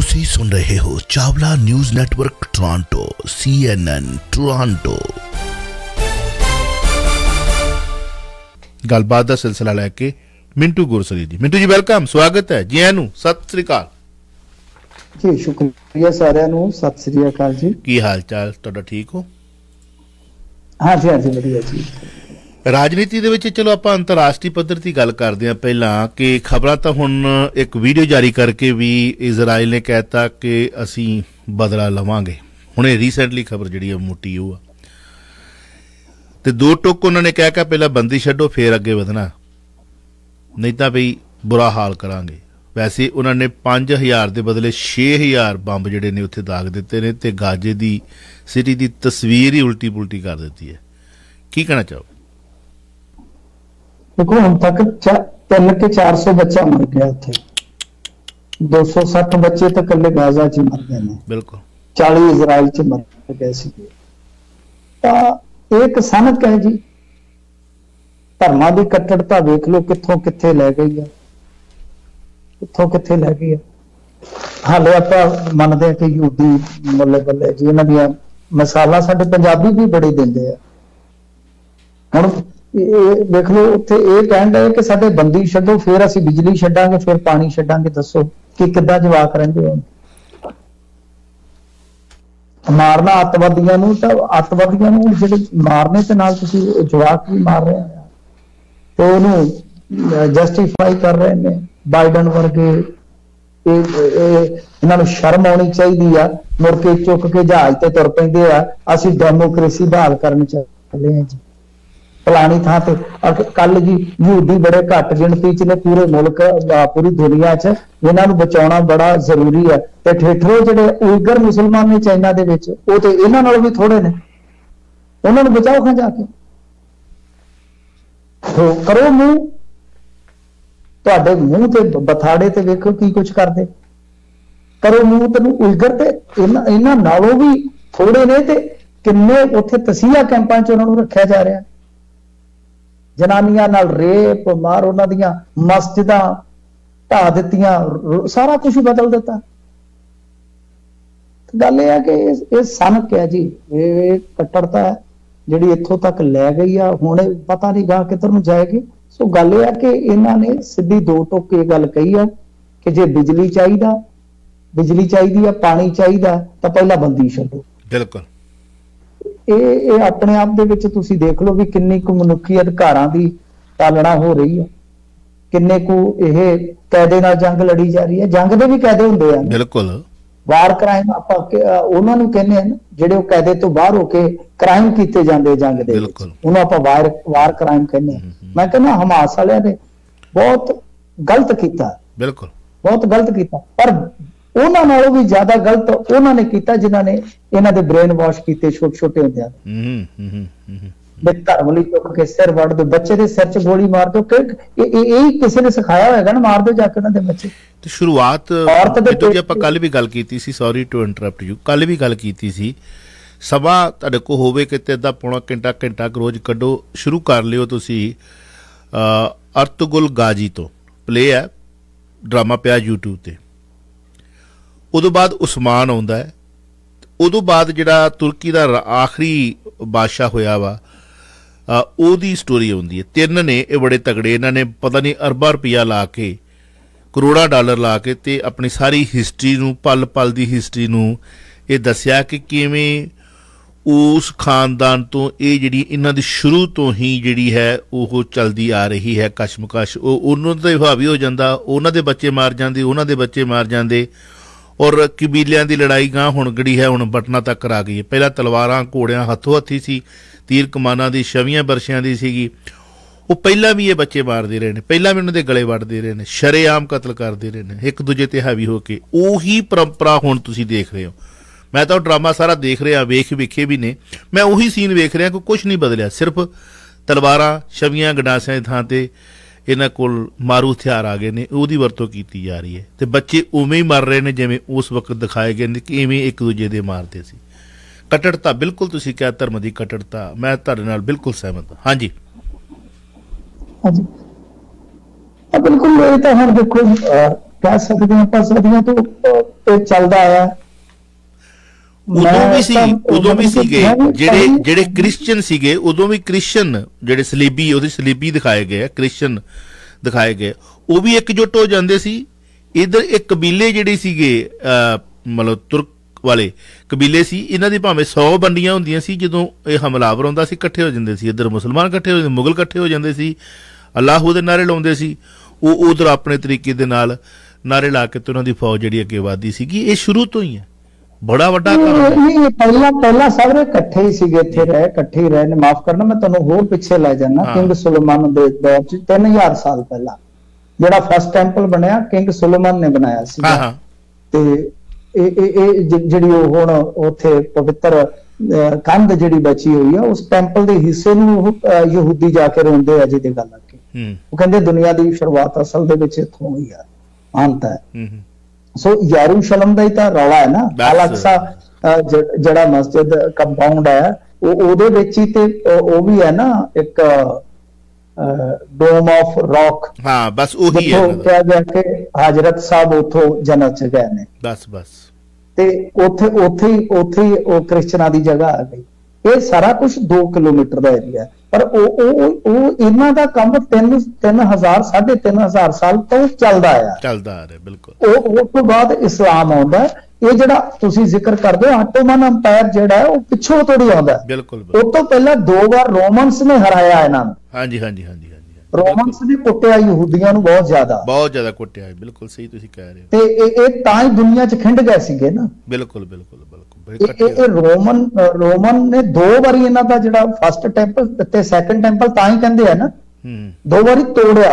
ਤੁਸੀਂ सुन रहे हो Chawla news network Toronto CNN Toronto. गलबात का सिलसिला लैके मिंटू गुरसरी जी। मिंटू जी वेलकम, स्वागत है जी। आनू सत श्री अकाल जी। शुक्रिया सारिਆਂ ਨੂੰ, सत श्री अकाल जी। की हाल चाल तुहाडा, ठीक हो? हाँ जी, हाँ जी, बढ़िया जी। राजनीति ਦੇ ਵਿੱਚ ਚਲੋ ਆਪਾਂ ਅੰਤਰਰਾਸ਼ਟਰੀ ਪੱਧਰ ਦੀ ਗੱਲ ਕਰਦੇ ਹਾਂ ਪਹਿਲਾਂ ਕਿ ਖਬਰਾਂ ਤਾਂ ਹੁਣ ਇੱਕ ਵੀਡੀਓ ਜਾਰੀ ਕਰਕੇ ਵੀ ਇਜ਼ਰਾਈਲ ਨੇ ਕਹਿਤਾ ਕਿ ਅਸੀਂ ਬਦਲਾ ਲਵਾਂਗੇ। ਹੁਣੇ ਰੀਸੈਂਟਲੀ ਖਬਰ ਜਿਹੜੀ ਆ ਮੋਟੀ ਉਹ ਆ ਤੇ ਦੋ ਟੁੱਕ ਉਹਨਾਂ ਨੇ ਕਹਿ ਕੇ ਪਹਿਲਾਂ ਬੰਦੀ ਛੱਡੋ ਫਿਰ ਅੱਗੇ ਵਧਣਾ, ਨਹੀਂ ਤਾਂ ਬਈ ਬੁਰਾ ਹਾਲ ਕਰਾਂਗੇ। ਵੈਸੇ ਉਹਨਾਂ ਨੇ 5000 ਦੇ ਬਦਲੇ 6000 ਬੰਬ ਜਿਹੜੇ ਨੇ ਉੱਥੇ ਦਾਗ ਦਿੱਤੇ ਨੇ ਤੇ ਗਾਜ਼ੇ ਦੀ ਸਿਟੀ ਦੀ ਤਸਵੀਰ ਹੀ ਉਲਟੀ ਪੁਲਟੀ ਕਰ ਦਿੱਤੀ ਹੈ। ਕੀ ਕਹਿਣਾ ਚਾਹੋ? देखो हम तक 300 के 400 बच्चा मर गया थे, 260 बच्चे तो कल्ले गाजा च मर गए ने, बिल्कुल 40 इजराइल च मर गए सी। एक सनक है जी, धर्मां दी कट्टरता वेख लो कित्थों कित्थे लै गई है, कित्थों कित्थे लै गई है। हाले आपां मनदे कि यहूदी बल्ले बल्ले जी इन्हां दी मिसालां साडे पंजाबी भी बड़ी दिंदे आ। हुण देख लो उत्थे ये कहण डे कि साडे बंदी छड्डो फिर असीं बिजली छड्डांगे फिर पानी छड्डांगे। दसो कि किद्दां जवाक रहिंदे हो? मारना अतवादियां नूं, तां अतवादियां नूं जिहड़े मारने ते नाल तुसीं जवाक भी मार रहे हो ते उहनूं जस्टिफाई कर रहे ने। बाइडन वर्गे इन्हां नूं शर्म आउणी चाहीदी आ, मुड़ के चुक के जहाज ते तुर पैंदे आ असीं डेमोक्रेसी बहाल करन चले हैं जी। फलानी थां ते कल जी यहूदी बड़े घट गिणती च ने पूरे मुल्क पूरी दुनिया च, इन्हां नूं बचाउणा बड़ा जरूरी है। ते ठेठरो जिहड़े उइगर मुसलमान ने चाइना दे विच ओह ते इन्हां नालों भी थोड़े ने, उन्हां नूं बचाओ खां जाके। तो करो मूंह, तुहाडे मूंह ते बथाड़े ते वेखो की कुछ करदे। करो मूंह ते उइगर ते इन्हां नालों भी थोड़े ने ते किन्ने उत्थे तसीहा कैंपां च उन्हां नूं रखिया जा रिहा। जनानियां नाल रेप मार, उन्हां दियां मस्जिदां ढा दित्तियां, सारा कुछ बदल दिता। गल यह है कि ये सनक है जी, ये कट्टरता है जिहड़ी इत्थों तक लै गई आ, हुण पता नहीं गा किधर नूं जाएगी। सो गल यह है कि इन्हां ने सीधी दो टुक ये गल कही है कि जे बिजली चाहिदी है, पानी चाहिदा तां पहला बंदी छड्डो। बिल्कुल ਇਹ ਆਪਣੇ ਆਪ ਦੇ ਵਿੱਚ ਤੁਸੀਂ ਦੇਖ ਲਓ ਵੀ ਕਿੰਨੀ ਕੁ ਮਨੁੱਖੀ ਅਧਿਕਾਰਾਂ ਦੀ ਪਾਲਣਾ ਹੋ ਰਹੀ ਹੈ, ਕਿੰਨੇ ਕੁ ਇਹ ਕਾਇਦੇ ਨਾਲ ਜੰਗ ਲੜੀ ਜਾ ਰਹੀ ਹੈ। ਜੰਗ ਦੇ ਵੀ ਕਾਇਦੇ ਹੁੰਦੇ ਆ, ਬਿਲਕੁਲ ਵਾਰ ਕ੍ਰਾਈਮ ਆਪਾਂ ਉਹਨਾਂ ਨੂੰ ਕਹਿੰਦੇ ਹਨ ਜਿਹੜੇ ਉਹ ਕਾਇਦੇ ਤੋਂ ਬਾਹਰ ਹੋ ਕੇ ਕ੍ਰਾਈਮ ਕੀਤੇ ਜਾਂਦੇ ਜੰਗ ਦੇ ਵਿੱਚ, ਉਹਨੂੰ ਆਪਾਂ ਵਾਰ ਕ੍ਰਾਈਮ ਕਹਿੰਦੇ ਆ। ਮੈਂ ਕਹਿੰਦਾ ਹਮਾਸ ਵਾਲਿਆਂ ਨੇ ਬਹੁਤ ਗਲਤ ਕੀਤਾ, ਬਿਲਕੁਲ ਬਹੁਤ ਗਲਤ ਕੀਤਾ, ਪਰ ਉਹਨਾਂ ਨਾਲੋਂ ਵੀ ਜ਼ਿਆਦਾ ਗਲਤ ਉਹਨਾਂ ਨੇ ਕੀਤਾ ਜਿਨ੍ਹਾਂ ਨੇ ਇਹਨਾਂ ਦੇ ਬ੍ਰੇਨ ਵਾਸ਼ ਕੀਤੇ ਛੋਟੇ ਛੋਟੇ ਹੁੰਦਿਆਂ ਨੇ। ਧਰਮ ਲਈ ਚੁੱਕ ਕੇ ਸਿਰ ਵੱਢ ਦੋ, ਬੱਚੇ ਦੇ ਸਿਰ 'ਚ ਗੋਲੀ ਮਾਰ ਦੋ, ਇਹ ਕਿਸੇ ਨੇ ਸਿਖਾਇਆ ਹੋਏਗਾ ਨਾ, ਮਾਰ ਦਿਓ ਜਾ ਕੇ ਉਹਨਾਂ ਦੇ ਬੱਚੇ। ਤੇ ਸ਼ੁਰੂਆਤ ਜੀ ਆਪਾਂ ਕੱਲ ਵੀ ਗੱਲ ਕੀਤੀ ਸੀ, ਸੌਰੀ ਟੂ ਇੰਟਰਪਟ ਯੂ, ਕੱਲ ਵੀ ਗੱਲ ਕੀਤੀ ਸੀ। ਸਮਾਂ ਤੁਹਾਡੇ ਕੋਲ ਹੋਵੇ ਕਿਤੇ ਅੱਧਾ ਪੌਣਾ ਘੰਟਾ ਰੋਜ਼ ਕੱਢੋ, ਸ਼ੁਰੂ ਕਰ ਲਿਓ ਤੁਸੀਂ ਅਰਤੁਗਰੁਲ ਗਾਜ਼ੀ ਤੋਂ, ਪਲੇ ਹੈ ਡਰਾਮਾ ਪਿਆ YouTube ਤੇ। उदों बाद उस्मान आउंदा है, उदों बाद जिहड़ा तुर्की का आखिरी बादशाह होया वा ओहदी स्टोरी आउंदी है। तिन्न ने ये बड़े तगड़े, इन्हां ने पता नहीं अरबां रुपया ला के, करोड़ां डॉलर ला के ते अपनी सारी हिस्टरी नूं, पल पल दी हिस्टरी नूं ये दस्सिया कि किवें उस खानदान तो ये जिहड़ी इन्हां दी शुरू तो ही जिहड़ी है ओह चलदी आ रही है कशमकश। उन्हां ते हावी हो जांदा, उन्हां दे बच्चे मार जांदे, उन्हां दे बच्चे मार जांदे, और कबीलियां की लड़ाई गां हुण गड़ी है, हुण बटना तक आ गई है। पहला तलवारां घोड़ियां हथों हथी सी, तीर कमानां दी छवियां बरछियां दी सीगी। वो पहला भी ये बच्चे मारते रहे हैं, पहला भी उन्होंने गले वढ़ते रहे हैं, शरेआम कतल करते रहे हैं एक दूजे ते हावी होके। उही परंपरा हुण तुसीं देख रहे हो। मैं तो ड्रामा सारा देख रहा, वेखे भी ने, मैं उही सीन वेख रहा, कोई कुछ नहीं बदलिया, सिर्फ तलवारां छवियां गंडासियां दी थां ते इन्हां कोल मारू हथियार आ गए ने, उहदी वरतों कीती जा रही है ते बच्चे उवें ही मर रहे हैं जिवें उस वक्त दिखाए गए ने कि इवें एक दूजे दे मारते सी। कट्टरता बिल्कुल तुसीं क्या धर्म की कट्टरता, मैं तुहाडे नाल बिल्कुल सहमत हाँ। हाँ जी बिल्कुल, ये तो हुण देखो कह सकते हैं ਆਪਾਂ ਸਦੀਆਂ ਤੋਂ ਇਹ ਚੱਲਦਾ ਆਇਆ। ਉਦੋਂ ਵੀ ਸੀਗੇ ਜਿਹੜੇ ਕ੍ਰਿਸਚੀਅਨ ਸੀਗੇ, ਉਦੋਂ ਵੀ ਕ੍ਰਿਸਚੀਅਨ ਜਿਹੜੇ ਸਲੀਬੀ, ਉਹਦੇ ਸਲੀਬੀ ਦਿਖਾਏ ਗਏ, ਕ੍ਰਿਸਚੀਅਨ ਦਿਖਾਏ ਗਏ, ਉਹ ਵੀ ਇਕਜੁੱਟ ਹੋ ਜਾਂਦੇ ਸੀ। ਇਧਰ ਇੱਕ ਕਬੀਲੇ ਜਿਹੜੇ ਸੀਗੇ ਮਤਲਬ ਤੁਰਕ ਵਾਲੇ ਕਬੀਲੇ ਸੀ, ਇਹਨਾਂ ਦੀ ਭਾਵੇਂ 100 ਵੰਡੀਆਂ ਹੁੰਦੀਆਂ ਸੀ, ਜਦੋਂ ਇਹ ਹਮਲਾਵਰ ਆਉਂਦਾ ਸੀ ਇਕੱਠੇ ਹੋ ਜਾਂਦੇ ਸੀ। ਇੱਧਰ ਮੁਸਲਮਾਨ ਇਕੱਠੇ ਹੋ ਜਾਂਦੇ, ਮੁਗਲ ਇਕੱਠੇ ਹੋ ਜਾਂਦੇ ਸੀ, ਅੱਲਾਹੂ ਦੇ ਨਾਅਰੇ ਲਾਉਂਦੇ ਸੀ, ਉਹ ਉਧਰ ਆਪਣੇ ਤਰੀਕੇ ਦੇ ਨਾਲ ਨਾਅਰੇ ਲਾ ਕੇ ਤੇ ਉਹਨਾਂ ਦੀ ਫੌਜ ਜਿਹੜੀ ਅੱਗੇ ਵਧਦੀ ਸੀਗੀ। ਇਹ ਸ਼ੁਰੂ ਤੋਂ ਹੀ ਹੈ, ਬੜਾ ਵੱਡਾ ਕੰਮ। ਪਹਿਲਾਂ ਸਾਰੇ ਇਕੱਠੇ ਹੀ ਸੀਗੇ, ਇੱਥੇ ਰਹੇ, ਇਕੱਠੇ ਹੀ ਰਹੇ ਨੇ। ਮਾਫ ਕਰਨਾ, ਮੈਂ ਤੁਹਾਨੂੰ ਹੋਰ ਪਿੱਛੇ ਲੈ ਜਾਣਾ। ਕਿੰਗ ਸੁਲੇਮਾਨ ਦੇ ਦੌਰ 'ਚ 3000 ਸਾਲ ਪਹਿਲਾਂ ਜਿਹੜਾ ਫਸਟ ਟੈਂਪਲ ਬਣਿਆ, ਕਿੰਗ ਸੁਲੇਮਾਨ ਨੇ ਬਣਾਇਆ ਸੀ। ਤੇ ਇਹ ਜਿਹੜੀ ਹੁਣ ਉੱਥੇ ਪਵਿੱਤਰ ਕੰਧ ਜਿਹੜੀ ਬਚੀ ਹੋਈ ਆ, ਉਸ ਟੈਂਪਲ ਦੇ ਹਿੱਸੇ ਨੂੰ ਯਹੂਦੀ ਜਾ ਕੇ ਰੋਂਦੇ ਆ ਜਿਹਦੀ ਗੱਲ ਆ ਕੇ। ਉਹ ਕਹਿੰਦੇ ਦੁਨੀਆ ਦੀ ਸ਼ੁਰੂਆਤ ਅਸਲ ਦੇ ਵਿੱਚ ਇੱਥੋਂ ਹੋਈ ਆ, ਅੰਤ ਹੈ। ਸੋ ਯਰੂਸ਼ਲਮ ਦਾ ਹੀ ਤਾਂ ਰੌਲਾ ਹੈ ਨਾ। ਅਲ-ਅਕਸਾ ਜਿਹੜਾ ਮਸਜਿਦ ਕੰਪਾਊਂਡ ਹੈ, ਉਹਦੇ ਵਿੱਚ ਹੀ ਤੇ ਉਹ ਵੀ ਹੈ ਨਾ, ਇੱਕ ਡੋਮ ਆਫ ਰੌਕ। ਹਾਂ, ਬਸ ਉਹੀ ਹੈ। ਕਿਹਾ ਗਿਆ ਕਿ ਹਜ਼ਰਤ ਸਾਹਿਬ ਉੱਥੋਂ ਜੰਨਤ ਚ ਗਏ ਨੇ। ਬਸ ਤੇ ਉੱਥੇ ਹੀ ਉਹ ਕ੍ਰਿਸਚਨਾਂ ਦੀ ਜਗ੍ਹਾ ਆ ਗਈ। ਇਹ ਸਾਰਾ ਕੁਝ 2 ਕਿਲੋਮੀਟਰ ਦਾ ਏਰੀਆ ਹੈ, ਪਰ ਉਹ ਇਹਨਾਂ ਦਾ ਕੰਮ 3,000 ਸਾਲ ਤੋਂ ਚੱਲਦਾ ਆ ਰਿਹਾ। ਬਿਲਕੁਲ। ਉਸ ਤੋਂ ਬਾਅਦ ਇਸਲਾਮ ਆਉਂਦਾ। ਇਹ ਜਿਹੜਾ ਤੁਸੀਂ ਜ਼ਿਕਰ ਕਰਦੇ ਹੋ ਆਟੋਮਨ ਅੰਪਾਇਰ ਜਿਹੜਾ ਹੈ, ਉਹ ਪਿੱਛੋਂ ਥੋੜੀ ਆਉਂਦਾ। ਬਿਲਕੁਲ। ਉਹ ਤੋਂ ਪਹਿਲਾਂ 2 ਵਾਰ ਰੋਮਨਸ ਨੇ ਹਰਾਇਆ ਇਹਨਾਂ ਨੂੰ। ਹਾਂਜੀ। ਰੋਮਨਸ ਨੇ ਕੁੱਟਿਆ ਯਹੂਦੀਆਂ ਨੂੰ, ਬਹੁਤ ਜ਼ਿਆਦਾ ਕੁੱਟਿਆ। ਬਿਲਕੁਲ ਸਹੀ ਤੁਸੀਂ ਕਹਿ ਰਹੇ ਹੋ। ਤੇ ਇਹ ਤਾਂ ਹੀ ਦੁਨੀਆ 'ਚ ਖਿੰਡ ਗਏ ਸੀਗੇ ਨਾ। ਬਿਲਕੁਲ। ਇਹ ਰੋਮਨ ਨੇ 2 ਵਾਰੀ ਇਹਨਾਂ ਦਾ ਜਿਹੜਾ ਫਸਟ ਟੈਂਪਲ ਤੇ ਸੈਕੰਡ ਟੈਂਪਲ ਤਾਂ ਹੀ ਕਹਿੰਦੇ ਆ ਨਾ, 2 ਵਾਰੀ ਤੋੜਿਆ।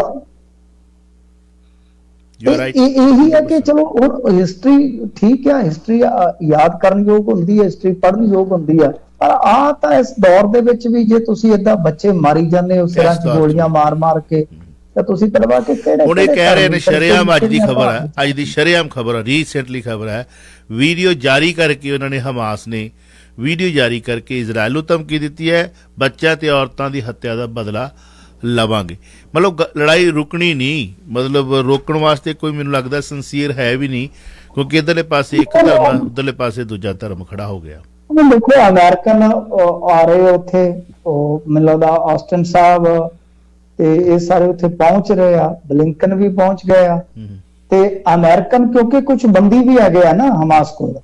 ਇਹੀ ਹੈ ਕਿ ਚਲੋ ਹੁਣ ਹਿਸਟਰੀ ਠੀਕ ਹੈ, ਹਿਸਟਰੀ ਯਾਦ ਕਰਨ ਯੋਗ ਹੁੰਦੀ ਹੈ, ਹਿਸਟਰੀ ਪੜ੍ਹਨ ਯੋਗ ਹੁੰਦੀ ਹੈ, ਪਰ ਆ ਤਾਂ ਇਸ ਦੌਰ ਦੇ ਵਿੱਚ ਵੀ ਜੇ ਤੁਸੀਂ ਏਦਾਂ ਬੱਚੇ ਮਾਰੀ ਜਾਂਦੇ ਹੋ ਸਿਰਾਂ 'ਚ ਗੋਲੀਆਂ ਮਾਰ ਕੇ, ਤਾਂ ਤੁਸੀਂ ਕਰਵਾ ਕੇ ਕਿਹੜੇ ਹੁਣ ਇਹ ਕਹਿ ਰਹੇ ਨੇ ਸ਼ਰੇਆਮ ਅੱਜ ਦੀ ਖਬਰ ਹੈ, ਅੱਜ ਦੀ ਸ਼ਰੇਆਮ ਖਬਰ ਹੈ, ਰੀਸੈਂਟਲੀ ਖਬਰ ਹੈ, ਵੀਡੀਓ ਜਾਰੀ ਕਰਕੇ ਉਹਨਾਂ ਨੇ ਹਮਾਸ ਨੇ ਵੀਡੀਓ ਜਾਰੀ ਕਰਕੇ ਇਜ਼ਰਾਈਲ ਨੂੰ ਧਮਕੀ ਦਿੱਤੀ ਹੈ, ਬੱਚਿਆਂ ਤੇ ਔਰਤਾਂ ਦੀ ਹੱਤਿਆ ਦਾ ਬਦਲਾ ਲਵਾਂਗੇ। ਮਤਲਬ ਲੜਾਈ ਰੁਕਣੀ ਨਹੀਂ, ਮਤਲਬ ਰੋਕਣ ਵਾਸਤੇ ਕੋਈ ਮੈਨੂੰ ਲੱਗਦਾ ਸਿੰਸੀਅਰ ਹੈ ਵੀ ਨਹੀਂ, ਕਿਉਂਕਿ ਇੱਧਰਲੇ ਪਾਸੇ ਇੱਕ ਧਰਮ, ਉੱਧਰਲੇ ਪਾਸੇ ਦੂਜਾ ਧਰਮ ਖੜਾ ਹੋ ਗਿਆ। ਦੇਖੋ ਅਮਰੀਕਨ ਆ ਰਹੇ ਉੱਥੇ, ਉਹ ਮੈਨੂੰ ਲੱਗਦਾ ਆਸਟਨ ਸਾਹਿਬ ਤੇ ਇਹ ਸਾਰੇ ਉੱਥੇ ਪਹੁੰਚ ਰਹੇ ਆ, ਬਲਿੰਕਨ ਵੀ ਪਹੁੰਚ ਗਏ ਆ। ਤੇ ਅਮਰੀਕਨ ਕਿਉਂਕਿ ਕੁਝ ਬੰਦੀ ਵੀ ਹੈਗੇ ਆ ਨਾ ਹਮਾਸ ਕੋਲ,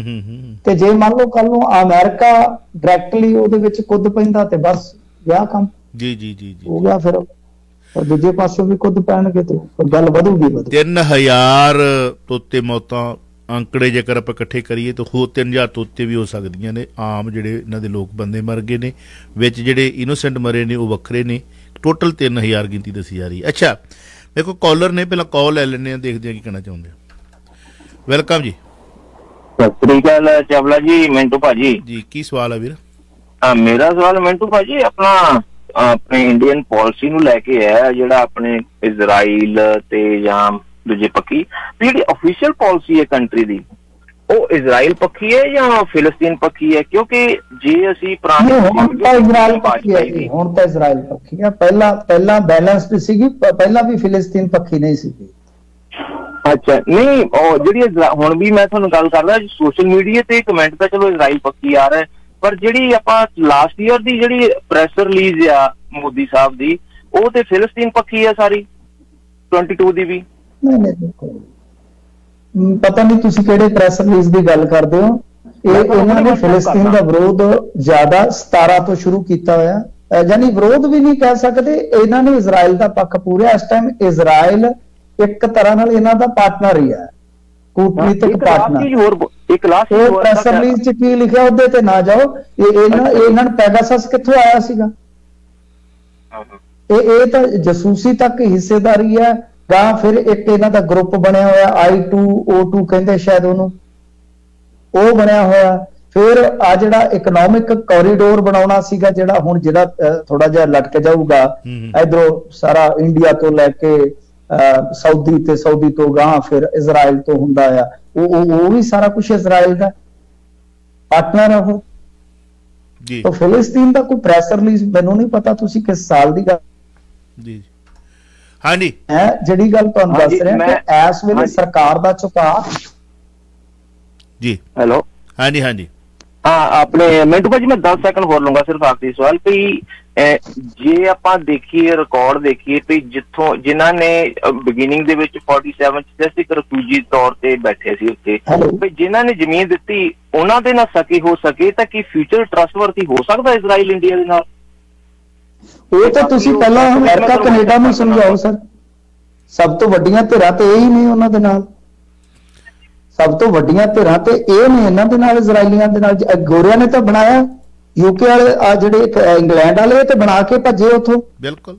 ਤੇ ਜੇ ਮੰਨ ਲਓ ਕੱਲ ਨੂੰ ਅਮਰੀਕਾ ਡਾਇਰੈਕਟਲੀ ਉਹਦੇ ਵਿੱਚ ਕੁੱਦ ਪੈਂਦਾ ਤੇ ਬਸ ਵਿਆਹ ਕੰਮ ਜੀ ਹੋ ਗਿਆ। ਫਿਰ ਦੂਜੇ ਪਾਸੋਂ ਵੀ ਕੁੱਦ ਪੈਣਗੇ ਤੇ ਗੱਲ ਵਧੂਗੀ। 3000 ਤੋਂ ਉੱਤੇ ਮੌਤਾਂ ਅੰਕੜੇ ਜੇਕਰ ਆਪਾਂ ਇਕੱਠੇ ਕਰੀਏ ਤਾਂ ਹੋਰ 3000 ਤੋਂ ਉੱਤੇ ਵੀ ਹੋ ਸਕਦੀਆਂ ਨੇ। ਆਮ ਜਿਹੜੇ ਇਹਨਾਂ ਦੇ ਲੋਕ ਬੰਦੇ ਮਰ ਗਏ ਨੇ, ਵਿੱਚ ਜਿਹੜੇ ਇਨੋਸੈਂਟ ਮਰੇ ਨੇ ਉਹ ਵੱਖਰੇ ਨੇ। ਟੋਟਲ 3000 ਗਿਣਤੀ ਦੱਸੀ ਜਾ ਰਹੀ। ਅੱਛਾ, ਮੇਰੇ ਕੋਲ ਕਾਲਰ ਨੇ, ਪਹਿਲਾਂ ਕਾਲ ਲੈ ਲੈਂਦੇ ਆ, ਦੇਖਦੇ ਆ ਕੀ ਕਹਿਣਾ ਚਾਹੁੰਦੇ ਆ। ਵੈਲਕਮ ਜੀ। ਸਤਿ ਸ੍ਰੀ ਅਕਾਲ ਚਾਵਲਾ ਜੀ, ਮਿੰਟੂ ਭਾਜੀ ਜੀ। ਕੀ ਸਵਾਲ ਹੈ ਵੀਰ? ਮੇਰਾ ਸਵਾਲ ਮਿੰਟੂ ਭਾਜੀ ਆਪਣੇ ਇੰਡੀਅਨ ਪਾਲਿਸੀ ਨੂੰ ਲੈ ਕੇ ਹੈ, ਜਿਹੜਾ ਆਪਣੇ ਇਜ਼ਰਾਈਲ ਤੇ ਜਾਂ ਦੂਜੇ ਪੱਖੀ ਜਿਹੜੀ ਅਫੀਸ਼ੀਅਲ ਪਾਲਿਸੀ ਹੈ ਕੰਟਰੀ ਦੀ, ਉਹ ਇਜ਼ਰਾਈਲ ਪੱਖੀ ਹੈ ਜਾਂ ਫਿਲਸਤੀਨ ਪੱਖੀ ਹੈ? ਕਿਉਂਕਿ ਜੇ ਅਸੀਂ ਪੁਰਾਣੇ ਹੁਣ ਤਾਂ ਇਜ਼ਰਾਈਲ ਪੱਖੀ ਹੈ। ਪਹਿਲਾਂ ਬੈਲੈਂਸਡ ਸੀਗੀ, ਪਹਿਲਾਂ ਵੀ ਫਿਲਸਤੀਨ ਪੱਖੀ ਨਹੀਂ ਸੀਗੀ। ਅੱਛਾ, ਨਹੀਂ ਉਹ ਜਿਹੜੀ ਹੁਣ ਵੀ ਮੈਂ ਤੁਹਾਨੂੰ ਗੱਲ ਕਰਦਾ, ਸੋਸ਼ਲ ਮੀਡੀਆ ਤੇ ਕਮੈਂਟ ਤਾਂ ਚਲੋ ਇਜ਼ਰਾਈਲ ਪੱਖੀ ਆ ਰਿਹਾ, ਪਰ ਜਿਹੜੀ ਆਪਾਂ ਲਾਸਟ ਈਅਰ ਦੀ ਜਿਹੜੀ ਪ੍ਰੈਸ ਰਿਲੀਜ਼ ਆ ਮੋਦੀ ਸਾਹਿਬ ਦੀ, ਉਹ ਤੇ ਫਿਲਸਤੀਨ ਪੱਖੀ ਆ ਸਾਰੀ 22 ਦੀ ਵੀ। ਪਤਾ ਨਹੀਂ ਤੁਸੀਂ ਕਿਹੜੇ ਪ੍ਰੈਸ ਰਿਲੀਜ਼ ਦੀ ਗੱਲ ਕਰਦੇ ਹੋ। ਇਹਨਾਂ ਨੇ ਫਿਲਸਤੀਨ ਦਾ ਵਿਰੋਧ ਜ਼ਿਆਦਾ 17 ਤੋਂ ਸ਼ੁਰੂ ਕੀਤਾ ਹੋਇਆ, ਯਾਨੀ ਵਿਰੋਧ ਵੀ ਨਹੀਂ ਕਹਿ ਸਕਦੇ। ਇਹਨਾਂ ਨੇ ਇਜ਼ਰਾਈਲ ਦਾ ਪੱਖ ਪੂਰਿਆ। ਇਸ ਟਾਈਮ ਇਜ਼ਰਾਈਲ ਇੱਕ ਤਰ੍ਹਾਂ ਨਾਲ ਇਹਨਾਂ ਦਾ ਪਾਰਟਨਰ ਹੀ ਹੈ, ਕੂਟਨੀਤਿਕ ਪਾਰਟਨਰ। ਉਹ ਪ੍ਰੈਸ ਰਿਲੀਜ਼ 'ਚ ਕੀ ਲਿਖਿਆ ਉਹਦੇ ਤੇ ਨਾ ਜਾਓ। ਇਹਨਾਂ ਨੂੰ ਪੈਗਾਸਸ ਕਿੱਥੋਂ ਆਇਆ ਸੀਗਾ? ਇਹ ਤਾਂ ਜਸੂਸੀ ਤੱਕ ਹਿੱਸੇਦਾਰੀ ਹੈ। ਜਾਂ ਫਿਰ ਇੱਕ ਇਹਨਾਂ ਦਾ ਗਰੁੱਪ ਬਣਿਆ ਹੋਇਆ I2O2 ਕਹਿੰਦੇ ਸ਼ਾਇਦ ਉਹਨੂੰ, ਉਹ ਬਣਿਆ ਹੋਇਆ। ਫਿਰ ਆ ਜਿਹੜਾ ਇਕਨੋਮਿਕ ਕੋਰੀਡੋਰ ਬਣਾਉਣਾ ਸੀਗਾ, ਜਿਹੜਾ ਹੁਣ ਜਿਹੜਾ ਥੋੜਾ ਜਿਹਾ ਲਟਕ ਜਾਊਗਾ ਇਧਰੋਂ ਸਾਰਾ ਇੰਡੀਆ ਤੋਂ ਲੈ ਕੇ ਸਾਊਦੀ ਤੇ ਸਾਊਦੀ ਤੋਂ ਗਾਂ ਫਿਰ ਇਜ਼ਰਾਈਲ ਤੋਂ ਹੁੰਦਾ ਆ, ਉਹ ਵੀ ਸਾਰਾ ਕੁਝ ਇਜ਼ਰਾਈਲ ਦਾ ਪਾਰਟਨਰ ਉਹ ਜੀ। ਤਾਂ ਫਿਲਸਤੀਨ ਦਾ ਕੋਈ ਪ੍ਰੈਸ ਰਿਲੀਜ਼ ਮੈਨੂੰ ਨਹੀਂ ਪਤਾ ਤੁਸੀਂ ਕਿਸ ਸਾਲ ਦੀ ਗੱਲ ਜੀ। ਹਾਂਜੀ ਜਿਹੜੀ ਗੱਲ ਤੁਹਾਨੂੰ ਦੱਸ ਰਿਹਾ ਕਿ ਇਸ ਵੇਲੇ ਸਰਕਾਰ ਦਾ ਝੁਕਾਅ ਜੀ। ਹੈਲੋ ਹਾਂਜੀ ਹਾਂਜੀ ਆਪਣੇ ਮਿੰਟੂ ਭਾਜੀ ਮੈਂ 10 ਸੈਕਿੰਡ ਹੋਰ ਲੂੰਗਾ ਸਿਰਫ ਆਖਰੀ ਸਵਾਲ ਵੀ ਜੇ ਆਪਾਂ ਦੇਖੀਏ ਰਿਕਾਰਡ ਦੇਖੀਏ ਵੀ ਜਿੱਥੋਂ ਜਿਨ੍ਹਾਂ ਨੇ ਬਿਗਿਨਿੰਗ ਦੇ ਵਿੱਚ 47 ਚ ਜੈਸੇ ਇੱਕ ਰਿਫਿਊਜੀ ਤੌਰ ਤੇ ਬੈਠੇ ਸੀ ਉੱਥੇ ਵੀ ਜਿਨ੍ਹਾਂ ਨੇ ਜ਼ਮੀਨ ਦਿੱਤੀ ਉਹਨਾਂ ਦੇ ਨਾਲ ਸਕੀ ਹੋ ਸਕੇ ਤਾਂ ਕੀ ਫਿਊਚਰ ਟਰਸਟਵਰਦੀ ਹੋ ਸਕਦਾ ਇਜ਼ਰਾਈਲ ਇੰਡੀਆ ਦੇ ਨਾਲ? ਉਹ ਤਾਂ ਤੁਸੀਂ ਪਹਿਲਾਂ ਅਮਰੀਕਾ ਕੈਨੇਡਾ ਨੂੰ ਸਮਝਾਓ ਸਰ। ਸਭ ਤੋਂ ਵੱਡੀਆਂ ਧਿਰਾਂ ਤੇ ਇਹ ਹੀ ਨੇ ਉਹਨਾਂ ਦੇ ਨਾਲ, ਸਭ ਤੋਂ ਵੱਡੀਆਂ ਧਿਰਾਂ ਤੇ ਇਹ ਨੇ ਇਹਨਾਂ ਦੇ ਨਾਲ, ਇਜ਼ਰਾਈਲੀਆਂ ਦੇ ਨਾਲ। ਗੋਰਿਆਂ ਨੇ ਤਾਂ ਬਣਾਇਆ, ਯੂਕੇ ਵਾਲੇ ਆ ਜਿਹੜੇ ਇੰਗਲੈਂਡ ਵਾਲੇ ਤੇ ਬਣਾ ਕੇ ਭੱਜੇ ਉੱਥੋਂ, ਬਿਲਕੁਲ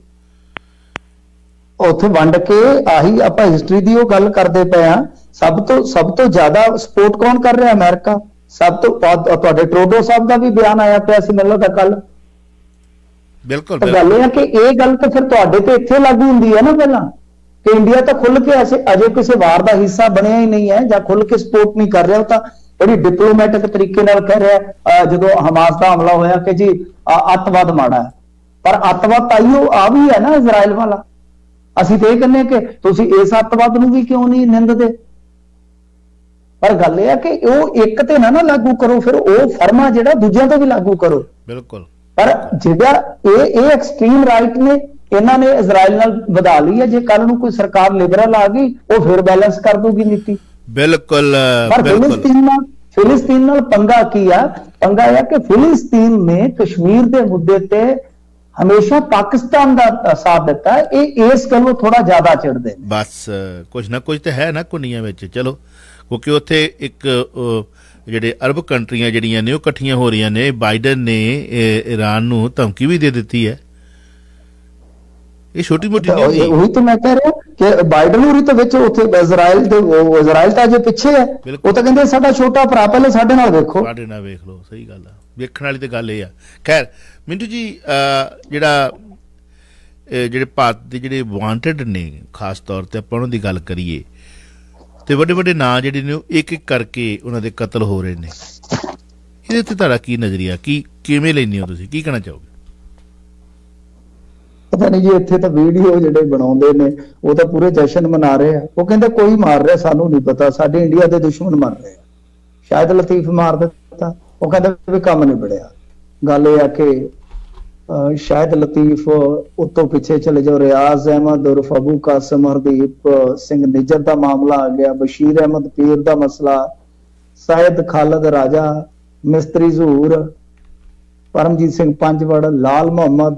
ਉੱਥੇ ਵੰਡ ਕੇ। ਆਹੀ ਆਪਾਂ ਹਿਸਟਰੀ ਦੀ ਉਹ ਗੱਲ ਕਰਦੇ ਪਏ ਆ। ਸਭ ਤੋਂ ਜ਼ਿਆਦਾ ਸਪੋਰਟ ਕੌਣ ਕਰ ਰਿਹਾ? ਅਮਰੀਕਾ। ਸਭ ਤੋਂ ਤੁਹਾਡੇ ਟਰੂਡੋ ਸਾਹਿਬ ਦਾ ਵੀ ਬਿਆਨ ਆਇਆ ਪਿਆ ਸੀ ਮੈਨੂੰ ਲੱਗਦਾ ਕੱਲ। ਬਿਲਕੁਲ ਗੱਲ ਇਹ ਹੈ ਕਿ ਇਹ ਗੱਲ ਤਾਂ ਫਿਰ ਤੁਹਾਡੇ ਤੇ ਇੱਥੇ ਲਾਗੂ ਹੁੰਦੀ ਹੈ ਨਾ ਪਹਿਲਾਂ, ਕਿ ਇੰਡੀਆ ਤਾਂ ਖੁੱਲ ਕੇ ਅਜੇ ਕਿਸੇ ਵਾਰ ਦਾ ਹਿੱਸਾ ਬਣਿਆ ਹੀ ਨਹੀਂ ਹੈ ਜਾਂ ਖੁੱਲ ਕੇ ਸਪੋਰਟ ਨਹੀਂ ਕਰ ਰਿਹਾ। ਉਹ ਤਾਂ ਬੜੀ ਡਿਪਲੋਮੈਟਿਕ ਤਰੀਕੇ ਨਾਲ ਕਹਿ ਰਿਹਾ ਜਦੋਂ ਹਮਾਸ ਦਾ ਹਮਲਾ ਹੋਇਆ ਕਿ ਜੀ ਅੱਤਵਾਦ ਮਾੜਾ ਹੈ, ਪਰ ਅੱਤਵਾਦ ਤਾਈਓ ਆ ਵੀ ਹੈ ਨਾ ਇਜ਼ਰਾਈਲ ਵਾਲਾ। ਅਸੀਂ ਤੇ ਇਹ ਕਹਿੰਦੇ ਕਿ ਤੁਸੀਂ ਇਸ ਅੱਤਵਾਦ ਨੂੰ ਵੀ ਕਿਉਂ ਨਹੀਂ ਨਿੰਦਦੇ? ਪਰ ਗੱਲ ਇਹ ਹੈ ਕਿ ਉਹ ਇੱਕ ਤੇ ਨਾ ਲਾਗੂ ਕਰੋ, ਫਿਰ ਉਹ ਫਰਮਾ ਜਿਹੜਾ ਦੂਜਿਆਂ ਤੇ ਵੀ ਲਾਗੂ ਕਰੋ। ਬਿਲਕੁਲ। ਪਰ ਜਿਹੜਾ ਇਹ ਐਕਸਟ੍ਰੀਮ ਰਾਈਟ ਨੇ, ਇਹਨਾਂ ਨੇ ਇਜ਼ਰਾਈਲ ਨਾਲ ਵਧਾ ਲਈ ਹੈ। ਜੇ ਕੱਲ ਨੂੰ ਕੋਈ ਸਰਕਾਰ ਲਿਬਰਲ ਆ ਗਈ ਉਹ ਫਿਰ ਬੈਲੈਂਸ ਕਰ ਦੂਗੀ ਨੀਤੀ। ਬਿਲਕੁਲ। ਪਰ ਫਿਲਿਸਤੀਨ ਨਾਲ ਪੰਗਾ ਕੀ ਆ? ਪੰਗਾ ਇਹ ਕਿ ਫਿਲਿਸਤੀਨ ਨੇ ਕਸ਼ਮੀਰ ਦੇ ਮੁੱਦੇ ਤੇ ਹਮੇਸ਼ਾ ਪਾਕਿਸਤਾਨ ਦਾ ਸਾਥ ਦਿੱਤਾ। ਇਹ ਇਸ ਗੱਲੋਂ ਥੋੜਾ ਜ਼ਿਆਦਾ ਚਿੜਦੇ। ਬਸ ਕੁਝ ਨਾ ਕੁਝ ਤਾਂ ਹੈ ਨਾ ਕੁੰਨੀਆਂ ਵਿੱਚ। ਚਲੋ ਕਿਉਂਕਿ ਉੱਥੇ ਇੱਕ ਜਿਹੜੇ ਅਰਬ ਕੰਟਰੀਆਂ ਜਿਹੜੀਆਂ ਨੇ ਉਹ ਇਕੱਠੀਆਂ ਹੋ ਰਹੀਆਂ ਨੇ। ਬਾਈਡਨ ਨੇ ਈਰਾਨ ਨੂੰ ਧਮਕੀ ਵੀ ਦੇ ਦਿੱਤੀ ਹੈ। ਇਹ ਛੋਟੀ ਮੋਟੀ ਨਹੀਂ। ਉਹੀ ਤਾਂ ਮੈਂ ਕਹਿ ਰਿਹਾ ਕਿ ਬਾਈਡਨ ਹੋਰੀ ਤਾਂ ਵਿੱਚ ਉੱਥੇ ਇਜ਼ਰਾਈਲ ਤਾਂ ਅਜੇ ਪਿੱਛੇ ਹੈ। ਉਹ ਤਾਂ ਕਹਿੰਦੇ ਸਾਡਾ ਛੋਟਾ ਭਰਾ, ਪਹਿਲੇ ਸਾਡੇ ਨਾਲ ਵੇਖੋ। ਸਾਡੇ ਨਾਲ ਵੇਖ ਲਓ। ਸਹੀ ਗੱਲ ਆ, ਵੇਖਣ ਵਾਲੀ ਤਾਂ ਗੱਲ ਇਹ ਆ। ਖੈਰ ਮਿੰਟੂ ਜੀ, ਜਿਹੜੇ ਭਾਰਤ ਦੇ ਜਿਹੜੇ ਵਾਂਟਡ ਨੇ ਖਾਸ ਤੌਰ ਤੇ ਆਪਾਂ ਉਹਨਾਂ ਦੀ ਗੱਲ ਕਰੀਏ ਤੇ ਵੱਡੇ ਵੱਡੇ ਨਾਂ ਜਿਹੜੇ ਨੇ ਉਹ ਇੱਕ ਇੱਕ ਕਰਕੇ ਉਹਨਾਂ ਦੇ ਕਤਲ ਹੋ ਰਹੇ ਨੇ। ਇਹਦੇ ਤੇ ਤੁਹਾਡਾ ਕੀ ਨਜ਼ਰੀਆ, ਕਿਵੇਂ ਲੈਂਦੇ ਹੋ ਤੁਸੀਂ, ਕੀ ਕਹਿਣਾ ਚਾਹੋਗੇ? ਪਤਾ ਨਹੀਂ ਜੀ, ਇੱਥੇ ਤਾਂ ਵੀਡੀਓ ਜਿਹੜੇ ਬਣਾਉਂਦੇ ਨੇ ਉਹ ਤਾਂ ਪੂਰੇ ਜਸ਼ਨ ਮਨਾ ਰਹੇ ਆ। ਉਹ ਕਹਿੰਦੇ ਕੋਈ ਮਾਰ ਰਿਹਾ, ਸਾਨੂੰ ਨਹੀਂ ਪਤਾ, ਸਾਡੇ ਇੰਡੀਆ ਦੇ ਦੁਸ਼ਮਣ ਮਰ ਰਹੇ ਆ। ਸ਼ਾਇਦ ਲਤੀਫ ਮਾਰ ਦਿੱਤਾ, ਉਹ ਕਹਿੰਦੇ ਵੀ ਕੰਮ ਨਹੀਂ ਬੜਿਆ। ਗੱਲ ਇਹ ਆ ਕਿ ਸ਼ਾਇਦ ਲਤੀਫ ਉੱਤੋਂ ਪਿੱਛੇ ਚਲੇ ਜਾਓ। ਰਿਆਜ਼ ਅਹਿਮਦ ਉਰਫ ਅਬੂ ਕਾਸਿਮ, ਹਰਦੀਪ ਸਿੰਘ ਨਿੱਜਰ ਦਾ ਮਾਮਲਾ ਆ ਗਿਆ, ਬਸ਼ੀਰ ਅਹਿਮਦ ਪੀਰ ਦਾ ਮਸਲਾ, ਸਾਇਦ ਖਾਲਦ ਰਾਜਾ, ਮਿਸਤਰੀ ਜ਼ਹੂਰ, ਪਰਮਜੀਤ ਸਿੰਘ ਪੰਜਵੜ, ਲਾਲ ਮੁਹੰਮਦ,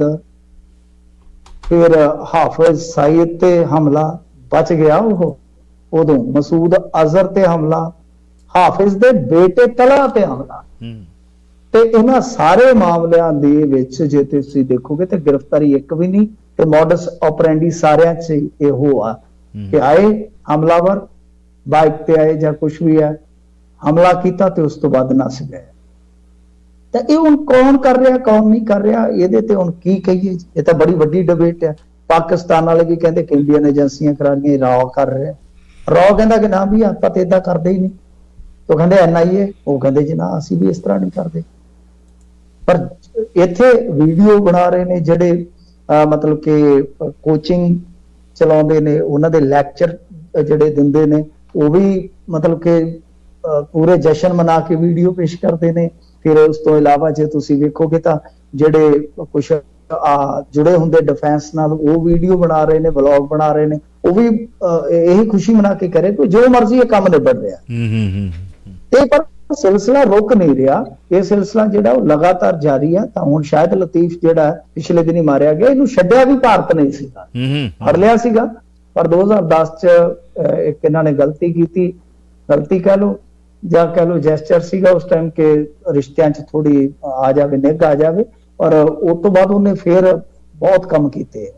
ਫਿਰ ਹਾਫਿਜ਼ ਸਾਈਦ ਤੇ ਹਮਲਾ, ਬਚ ਗਿਆ ਉਹ। ਉਦੋਂ ਮਸੂਦ ਅਜ਼ਹਰ ਤੇ ਹਮਲਾ, ਹਾਫਿਜ਼ ਦੇ ਬੇਟੇ ਤਲਾ ਤੇ ਹਮਲਾ। ਤੇ ਇਹਨਾਂ ਸਾਰੇ ਮਾਮਲਿਆਂ ਦੇ ਵਿੱਚ ਜੇ ਤੁਸੀਂ ਦੇਖੋਗੇ ਤੇ ਗ੍ਰਿਫਤਾਰੀ ਇੱਕ ਵੀ ਨਹੀਂ, ਤੇ ਮੋਡਸ ਆਪਰੈਂਡੀ ਸਾਰਿਆਂ 'ਚ ਇਹੋ ਆ ਕਿ ਆਏ ਹਮਲਾਵਰ ਬਾਈਕ ਤੇ ਆਏ ਜਾਂ ਕੁਛ ਵੀ ਹੈ, ਹਮਲਾ ਕੀਤਾ ਤੇ ਉਸ ਤੋਂ ਬਾਅਦ ਨੱਸ ਗਏ। ਤਾਂ ਇਹ ਹੁਣ ਕੌਣ ਕਰ ਰਿਹਾ ਕੌਣ ਨਹੀਂ ਕਰ ਰਿਹਾ, ਇਹਦੇ ਤੇ ਹੁਣ ਕੀ ਕਹੀਏ? ਇਹ ਤਾਂ ਬੜੀ ਵੱਡੀ ਡਿਬੇਟ ਹੈ। ਪਾਕਿਸਤਾਨ ਵਾਲੇ ਵੀ ਕਹਿੰਦੇ ਕਿ ਇੰਡੀਅਨ ਏਜੰਸੀਆਂ ਕਰਾ ਰਹੀਆਂ, ਰਾਅ ਕਰ ਰਿਹਾ। ਰਾਅ ਕਹਿੰਦਾ ਕਿ ਨਾ ਵੀ ਆਪਾਂ ਤੇ ਏਦਾਂ ਕਰਦੇ ਹੀ ਨਹੀਂ। ਉਹ ਕਹਿੰਦੇ NIA, ਉਹ ਕਹਿੰਦੇ ਜੀ ਨਾ ਅਸੀਂ ਵੀ ਇਸ ਤਰ੍ਹਾਂ ਨਹੀਂ ਕਰਦੇ। ਪਰ ਇੱਥੇ ਵੀਡੀਓ ਬਣਾ ਰਹੇ ਨੇ ਜਿਹੜੇ ਮਤਲਬ ਕਿ ਕੋਚਿੰਗ ਚਲਾਉਂਦੇ ਨੇ, ਉਹਨਾਂ ਦੇ ਲੈਕਚਰ ਜਿਹੜੇ ਦਿੰਦੇ ਨੇ, ਉਹ ਵੀ ਮਤਲਬ ਕਿ ਪੂਰੇ ਜਸ਼ਨ ਮਨਾ ਕੇ ਵੀਡੀਓ ਪੇਸ਼ ਕਰਦੇ ਨੇ। ਫਿਰ ਉਸ ਤੋਂ ਇਲਾਵਾ ਜੇ ਤੁਸੀਂ ਵੇਖੋਗੇ ਤਾਂ ਜਿਹੜੇ ਕੁਛ ਜੁੜੇ ਹੁੰਦੇ ਡਿਫੈਂਸ ਨਾਲ, ਉਹ ਵੀਡੀਓ ਬਣਾ ਰਹੇ ਨੇ, ਵਲੌਗ ਬਣਾ ਰਹੇ ਨੇ। ਉਹ ਵੀ ਇਹੀ ਖੁਸ਼ੀ ਮਨਾ ਕੇ ਕਰੇ ਕਿ ਜੋ ਮਰਜ਼ੀ ਇਹ ਕੰਮ ਨਿਬੜ ਰਿਹਾ। ਤੇ ਪਰ ਸਿਲਸਿਲਾ ਰੁਕ ਨਹੀਂ ਰਿਹਾ। ਇਹ ਸਿਲਸਿਲਾ ਜਿਹੜਾ ਉਹ ਲਗਾਤਾਰ ਜਾਰੀ ਹੈ। ਤਾਂ ਹੁਣ ਸ਼ਾਇਦ ਲਤੀਫ ਜਿਹੜਾ ਪਿਛਲੇ ਦਿਨੀ ਮਾਰਿਆ ਗਿਆ, ਇਹਨੂੰ ਛੱਡਿਆ ਵੀ ਭਾਰਤ ਨਹੀਂ ਸੀਗਾ, ਫੜ ਲਿਆ ਸੀਗਾ। ਪਰ 2010 ਚ ਇੱਕ ਇਹਨਾਂ ਨੇ ਗਲਤੀ ਕੀਤੀ, ਗਲਤੀ ਕਹਿ ਲਓ ਜਾਂ ਕਹਿ ਲਓ ਜੈਸਚਰ ਸੀਗਾ ਉਸ ਟਾਈਮ ਕਿ ਰਿਸ਼ਤਿਆਂ 'ਚ ਥੋੜੀ ਆ ਜਾਵੇ, ਨਿੱਘ ਆ ਜਾਵੇ। ਔਰ ਉਸ ਤੋਂ ਬਾਅਦ ਉਹਨੇ ਫਿਰ ਬਹੁਤ ਕੰਮ ਕੀਤੇ।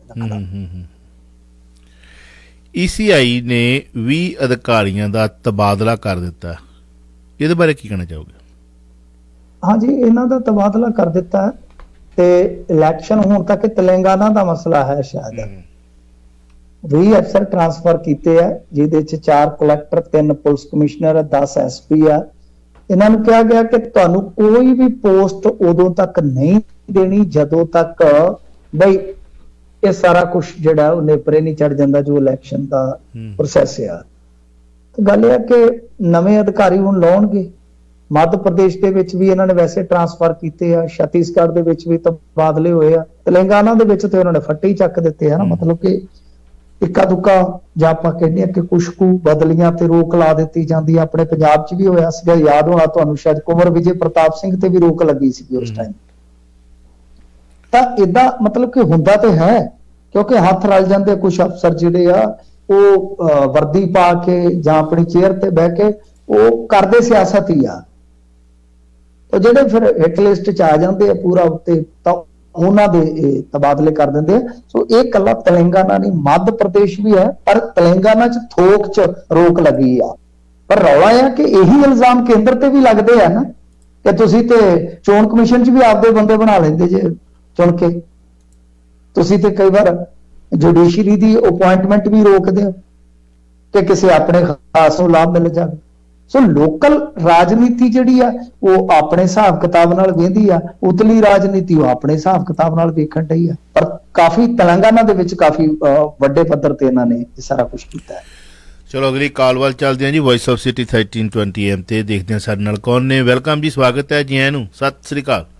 ECI ਨੇ 20 ਅਧਿਕਾਰੀਆਂ ਦਾ ਤਬਾਦਲਾ ਕਰ ਦਿੱਤਾ, ਇਹਦੇ ਬਾਰੇ ਕੀ ਕਹਿਣਾ ਚਾਹੋਗੇ? ਹਾਂਜੀ, ਇਹਨਾਂ ਦਾ ਤਬਾਦਲਾ ਕਰ ਦਿੱਤਾ ਤੇ ਇਲੈਕਸ਼ਨ ਹੋਣ ਤੱਕ ਤੇਲੰਗਾਨਾ ਦਾ ਮਸਲਾ ਹੈ। ਸ਼ਾਇਦ 20 ਅਫਸਰ ਟ੍ਰਾਂਸਫਰ ਕੀਤੇ ਆ, ਜਿਹਦੇ ਚ 4 ਕਲੈਕਟਰ, 3 ਪੁਲਿਸ ਕਮਿਸ਼ਨਰ, 10 SP ਆ। ਇਹਨਾਂ ਨੂੰ ਕਿਹਾ ਗਿਆ ਕਿ ਤੁਹਾਨੂੰ ਕੋਈ ਵੀ ਪੋਸਟ ਉਦੋਂ ਤੱਕ ਨਹੀਂ ਦੇਣੀ ਜਦੋਂ ਤੱਕ ਬਈ ਇਹ ਸਾਰਾ ਕੁਝ ਜਿਹੜਾ ਉਹ ਨੇਪਰੇ ਨਹੀਂ ਚੜ ਜਾਂਦਾ ਜੋ ਇਲੈਕਸ਼ਨ ਦਾ ਪ੍ਰੋਸੈਸ ਆ। ਗੱਲ ਇਹ ਹੈ ਕਿ ਨਵੇਂ ਅਧਿਕਾਰੀ ਹੁਣ ਲਾਉਣਗੇ। ਮੱਧ ਪ੍ਰਦੇਸ਼ ਦੇ ਵਿੱਚ ਵੀ ਇਹਨਾਂ ਨੇ ਵੈਸੇ ਟ੍ਰਾਂਸਫਰ ਕੀਤੇ ਆ, ਛੱਤੀਸਗੜ੍ਹ ਦੇ ਵਿੱਚ ਵੀ ਤਬਾਦਲੇ ਹੋਏ ਆ, ਤੇਲੰਗਾਨਾ ਦੇ ਵਿੱਚ ਤੇ ਉਹਨਾਂ ਨੇ ਫੱਟੇ ਹੀ ਚੱਕ ਦਿੱਤੇ ਆ ਨਾ। ਮਤਲਬ ਕਿ ਇੱਕਾ ਦੁੱਕਾ ਜਾਂ ਆਪਾਂ ਕਹਿੰਦੇ ਆ ਕਿ ਕੁਛ ਕੁ ਬਦਲੀਆਂ ਤੇ ਰੋਕ ਲਾ ਦਿੱਤੀ ਜਾਂਦੀ ਆ। ਆਪਣੇ ਪੰਜਾਬ 'ਚ ਵੀ ਹੋਇਆ ਸੀਗਾ, ਯਾਦ ਹੋਣਾ ਤੁਹਾਨੂੰ ਸ਼ਾਇਦ, ਕੁੰਵਰ ਵਿਜੇ ਪ੍ਰਤਾਪ ਸਿੰਘ ਤੇ ਵੀ ਰੋਕ ਲੱਗੀ ਸੀ ਉਸ ਟਾਈਮ। ਤਾਂ ਏਦਾਂ ਮਤਲਬ ਕਿ ਹੁੰਦਾ ਤੇ ਹੈ, ਕਿਉਂਕਿ ਹੱਥ ਰਲ ਜਾਂਦੇ ਕੁਝ ਅਫਸਰ ਜਿਹੜੇ ਆ ਉਹ ਵਰਦੀ ਪਾ ਕੇ ਜਾਂ ਆਪਣੀ ਚੇਅਰ ਤੇ ਬਹਿ ਕੇ ਉਹ ਕਰਦੇ ਸਿਆਸਤ ਹੀ ਆ। ਉਹ ਜਿਹੜੇ ਫਿਰ ਹਿੱਟ ਲਿਸਟ 'ਚ ਆ ਜਾਂਦੇ ਆ ਪੂਰਾ ਉੱਤੇ, ਤਾਂ ਉਹਨਾਂ ਦੇ ਤਬਾਦਲੇ ਕਰ ਦਿੰਦੇ ਆ। ਸੋ ਇਹ ਕੱਲਾ ਤੇਲੰਗਾਨਾ ਨਹੀਂ, ਮੱਧ ਪ੍ਰਦੇਸ਼ ਵੀ ਹੈ, ਪਰ ਤੇਲੰਗਾਨਾ 'ਚ ਥੋਕ 'ਚ ਰੋਕ ਲੱਗੀ ਆ। ਪਰ ਰੌਲਾ ਇਹ ਆ ਕਿ ਇਹੀ ਇਲਜ਼ਾਮ ਕੇਂਦਰ ਤੇ ਵੀ ਲੱਗਦੇ ਆ ਨਾ, ਕਿ ਤੁਸੀਂ ਤੇ ਚੋਣ ਕਮਿਸ਼ਨ 'ਚ ਵੀ ਆਪਦੇ ਬੰਦੇ ਬਣਾ ਲੈਂਦੇ ਜੇ ਚੁਣ ਕੇ। ਤੁਸੀਂ ਤੇ ਕਈ ਵਾਰ ਜੁਡੀਸ਼ਰੀ ਦੀ ਅਪਾਇੰਟਮੈਂਟ ਵੀ ਰੋਕਦੇ ਹੋ ਕਿ ਕਿਸੇ ਆਪਣੇ ਖਾਸ ਨੂੰ ਲਾਭ ਮਿਲ ਜਾਵੇ। ਸੋ ਲੋਕਲ ਰਾਜਨੀਤੀ ਜਿਹੜੀ ਆ ਉਹ ਆਪਣੇ ਹਿਸਾਬ ਕਿਤਾਬ ਨਾਲ ਵੇਂਦੀ ਆ, ਉਤਲੀ ਰਾਜਨੀਤੀ ਉਹ ਆਪਣੇ ਹਿਸਾਬ ਕਿਤਾਬ ਨਾਲ ਵੇਖਣ ਡਈ ਆ। ਪਰ ਕਾਫੀ ਤੇਲੰਗਾਨਾ ਦੇ ਵਿੱਚ ਕਾਫੀ ਵੱਡੇ ਪੱਧਰ ਤੇ ਇਹਨਾਂ ਨੇ ਇਹ ਸਾਰਾ ਕੁਝ ਕੀਤਾ ਹੈ। ਚਲੋ ਅਗਲੀ ਕਾਲ ਵੱਲ ਚੱਲਦੇ ਹਾਂ ਜੀ। ਵੌਇਸ ਆਫ ਸਿਟੀ 1320 AM ਤੇ ਦੇਖਦੇ ਹਾਂ ਸਾਡੇ ਨਾਲ ਕੌਣ ਨੇ। ਵੈਲਕਮ ਜੀ, ਸਵਾਗਤ ਹੈ ਜੀ ਆਇਆਂ ਨੂੰ। ਸਤਿ ਸ੍ਰੀ ਅਕਾਲ।